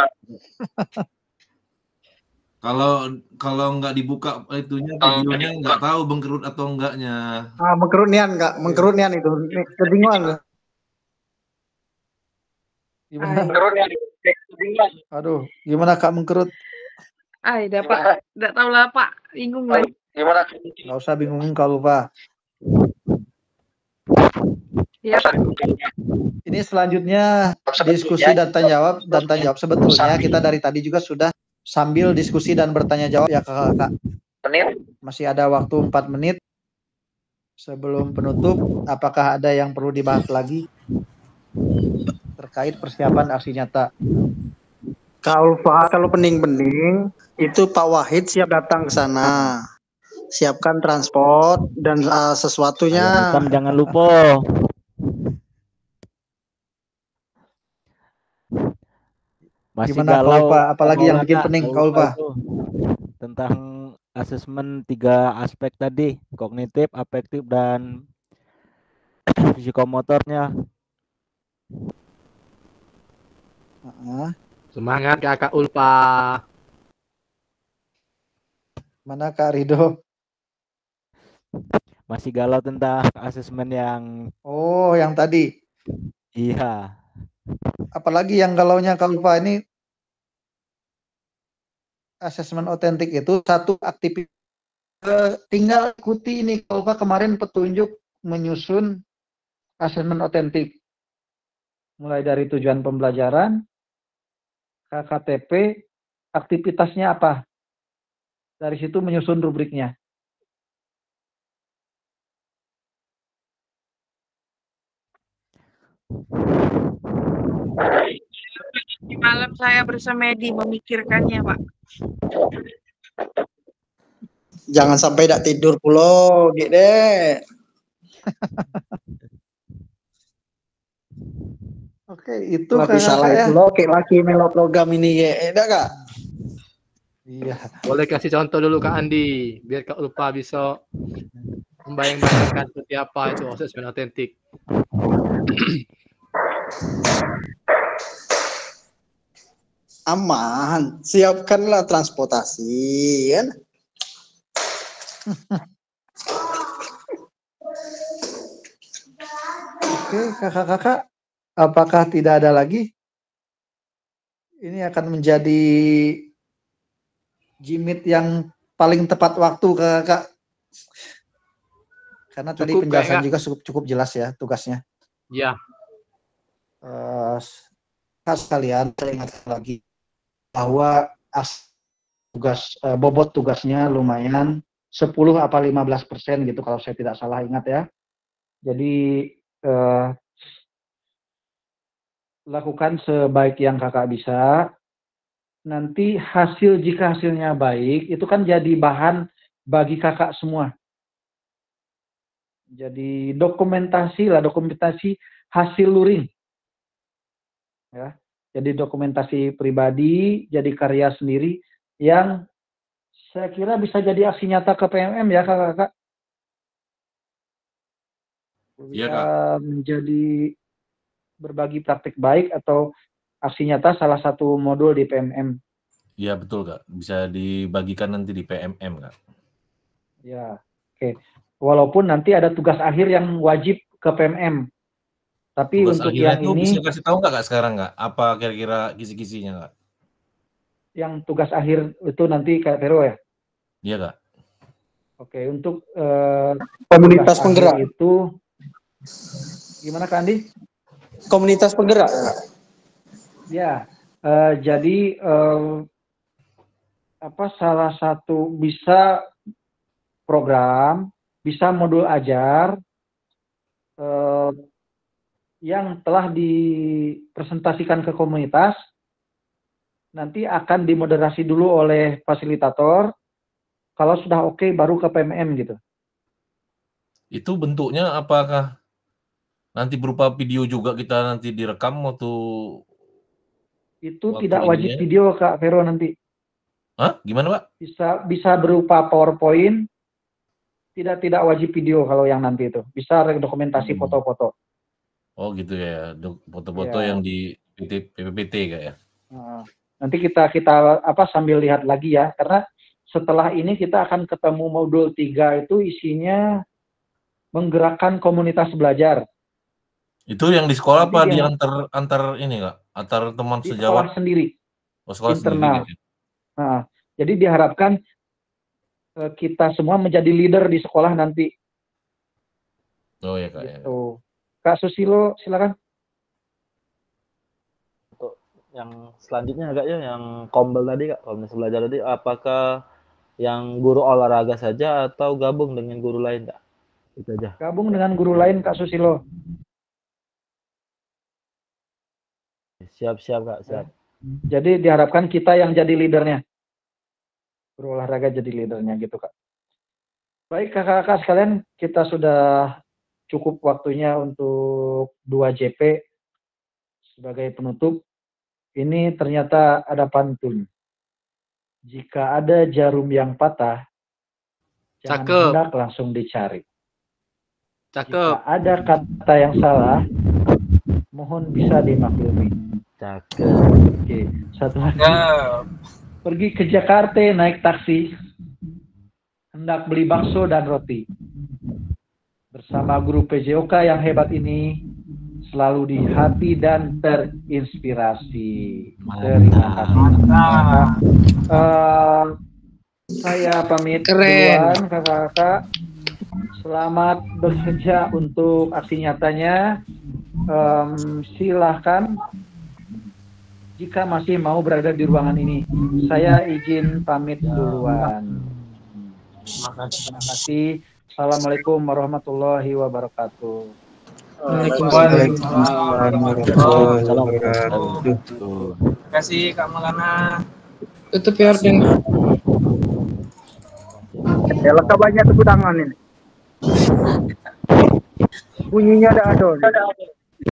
Kalau nggak dibuka itunya videonya nggak tahu bengkerut atau enggaknya. Mengkerut nian enggak? Mengkerut nian itu. Kebingungan. Gimana? Aduh, gimana Kak mengkerut? Dapat, enggak tahu lah Pak, bingung lah. Gimana? Nggak usah bingungin Kak Ulfa. Ya. Ini selanjutnya diskusi dan tanya jawab. Sebetulnya kita dari tadi juga sudah sambil diskusi dan bertanya jawab ya kakak. Masih ada waktu 4 menit sebelum penutup. Apakah ada yang perlu dibahas lagi terkait persiapan aksi nyata? Kak Ulfa, kalau pening-pening itu Pak Wahid siap datang ke sana. Siapkan transport dan sesuatunya. Hitam jangan lupa. Masih Gimana galau Kak Ulfa? Apalagi yang bikin pening Kak Ulfa? Tentang asesmen 3 aspek tadi, kognitif, afektif, dan psikomotornya. Semangat Kakak Ulfa. Mana Kak Rido? Masih galau tentang asesmen yang... Oh, yang tadi? Iya. Apalagi yang galaunya Kak Ulfa ini, asesmen otentik itu satu aktivitas. Tinggal ikuti ini Kak Ulfa kemarin petunjuk menyusun asesmen otentik. Mulai dari tujuan pembelajaran, KKTP, aktivitasnya apa. Dari situ menyusun rubriknya. Di malam saya bersemedi memikirkannya, Pak. Jangan sampai tidak tidur pulau, gitu deh. Oke, itu Tapi salah itu loh, kayak laki melo program ini ya, enggak Kak? Iya. Boleh kasih contoh dulu Kak Andi, biar Kak Ulfa bisa membayang-bayangkan seperti apa itu asesmen otentik. Aman, siapkanlah transportasi, kan? Oke, kakak-kakak, apakah tidak ada lagi? Ini akan menjadi jimit yang paling tepat waktu, kakak. Karena tadi penjelasan juga cukup jelas ya tugasnya. Iya. Sekalian saya ingatkan lagi bahwa bobot tugasnya lumayan 10 apa 15% gitu kalau saya tidak salah ingat ya. Jadi lakukan sebaik yang kakak bisa. Nanti jika hasilnya baik, itu kan jadi bahan bagi kakak semua. Jadi dokumentasi hasil luring. Ya. Jadi dokumentasi pribadi, jadi karya sendiri yang saya kira bisa jadi aksi nyata ke PMM ya kakak-kakak. Iya, Bisa menjadi berbagi praktik baik atau aksi nyata salah satu modul di PMM. Iya betul Kak, bisa dibagikan nanti di PMM Kak. Ya, oke. Walaupun nanti ada tugas akhir yang wajib ke PMM. Tapi tugas untuk yang itu ini bisa kasih tahu nggak Kak sekarang nggak? Apa kira-kira kisi-kisinya Kak? Yang tugas akhir itu nanti Kak Vero ya? Iya Kak. Oke, untuk komunitas penggerak itu gimana Kak Andi? Komunitas penggerak. Ya, jadi salah satu bisa program, bisa modul ajar yang telah dipresentasikan ke komunitas, nanti akan dimoderasi dulu oleh fasilitator. Kalau sudah oke, baru ke PMM gitu. Itu bentuknya apakah nanti berupa video juga kita nanti direkam waktu tidak wajib video Kak Vero nanti. Hah? Gimana Pak? Bisa berupa PowerPoint, tidak wajib video kalau yang nanti itu. Bisa dokumentasi foto-foto. Oh gitu ya, foto-foto Ya. yang di PPT Kak ya? Nanti kita sambil lihat lagi ya, karena setelah ini kita akan ketemu modul 3 itu isinya menggerakkan komunitas belajar. Itu yang di sekolah Nanti apa di dia- antar ini Kak? Antar teman Di sejawat? sekolah sendiri, Oh, sekolah internal. sendiri. Ya? Nah, jadi diharapkan kita semua menjadi leader di sekolah nanti. Oh ya Kak ya. Gitu. Kak Susilo, silakan. Untuk yang selanjutnya Kak ya, yang kombel tadi Kak, komunitas belajar tadi, apakah yang guru olahraga saja atau gabung dengan guru lain Kak? Itu aja. Gabung dengan guru lain, Kak Susilo. Siap Kak, siap. Jadi diharapkan kita yang jadi leadernya. Guru olahraga jadi leadernya gitu Kak. Baik kakak-kakak sekalian, kita sudah cukup waktunya untuk 2 JP sebagai penutup. Ini ternyata ada pantun. Jika ada jarum yang patah, jangan Cakep. hendak langsung dicari. Cakep. Jika ada kata yang salah, mohon bisa dimaklumi. Cakep. Oke, satu lagi. Pergi ke Jakarta naik taksi, hendak beli bakso dan roti. Bersama guru PJOK yang hebat ini, selalu di hati dan terinspirasi. Terima kasih. Saya pamit duluan kakak-kakak. Selamat bekerja untuk aksi nyatanya. Silahkan jika masih mau berada di ruangan ini. Saya izin pamit duluan. Terima kasih. Assalamualaikum warahmatullahi wabarakatuh. Waalaikumsalam warahmatullahi wabarakatuh. Terima kasih Kak Maulana. Tutup ya Orden. Ya, lengkap banyak tepuk tangan ini. Bunyinya ada adon.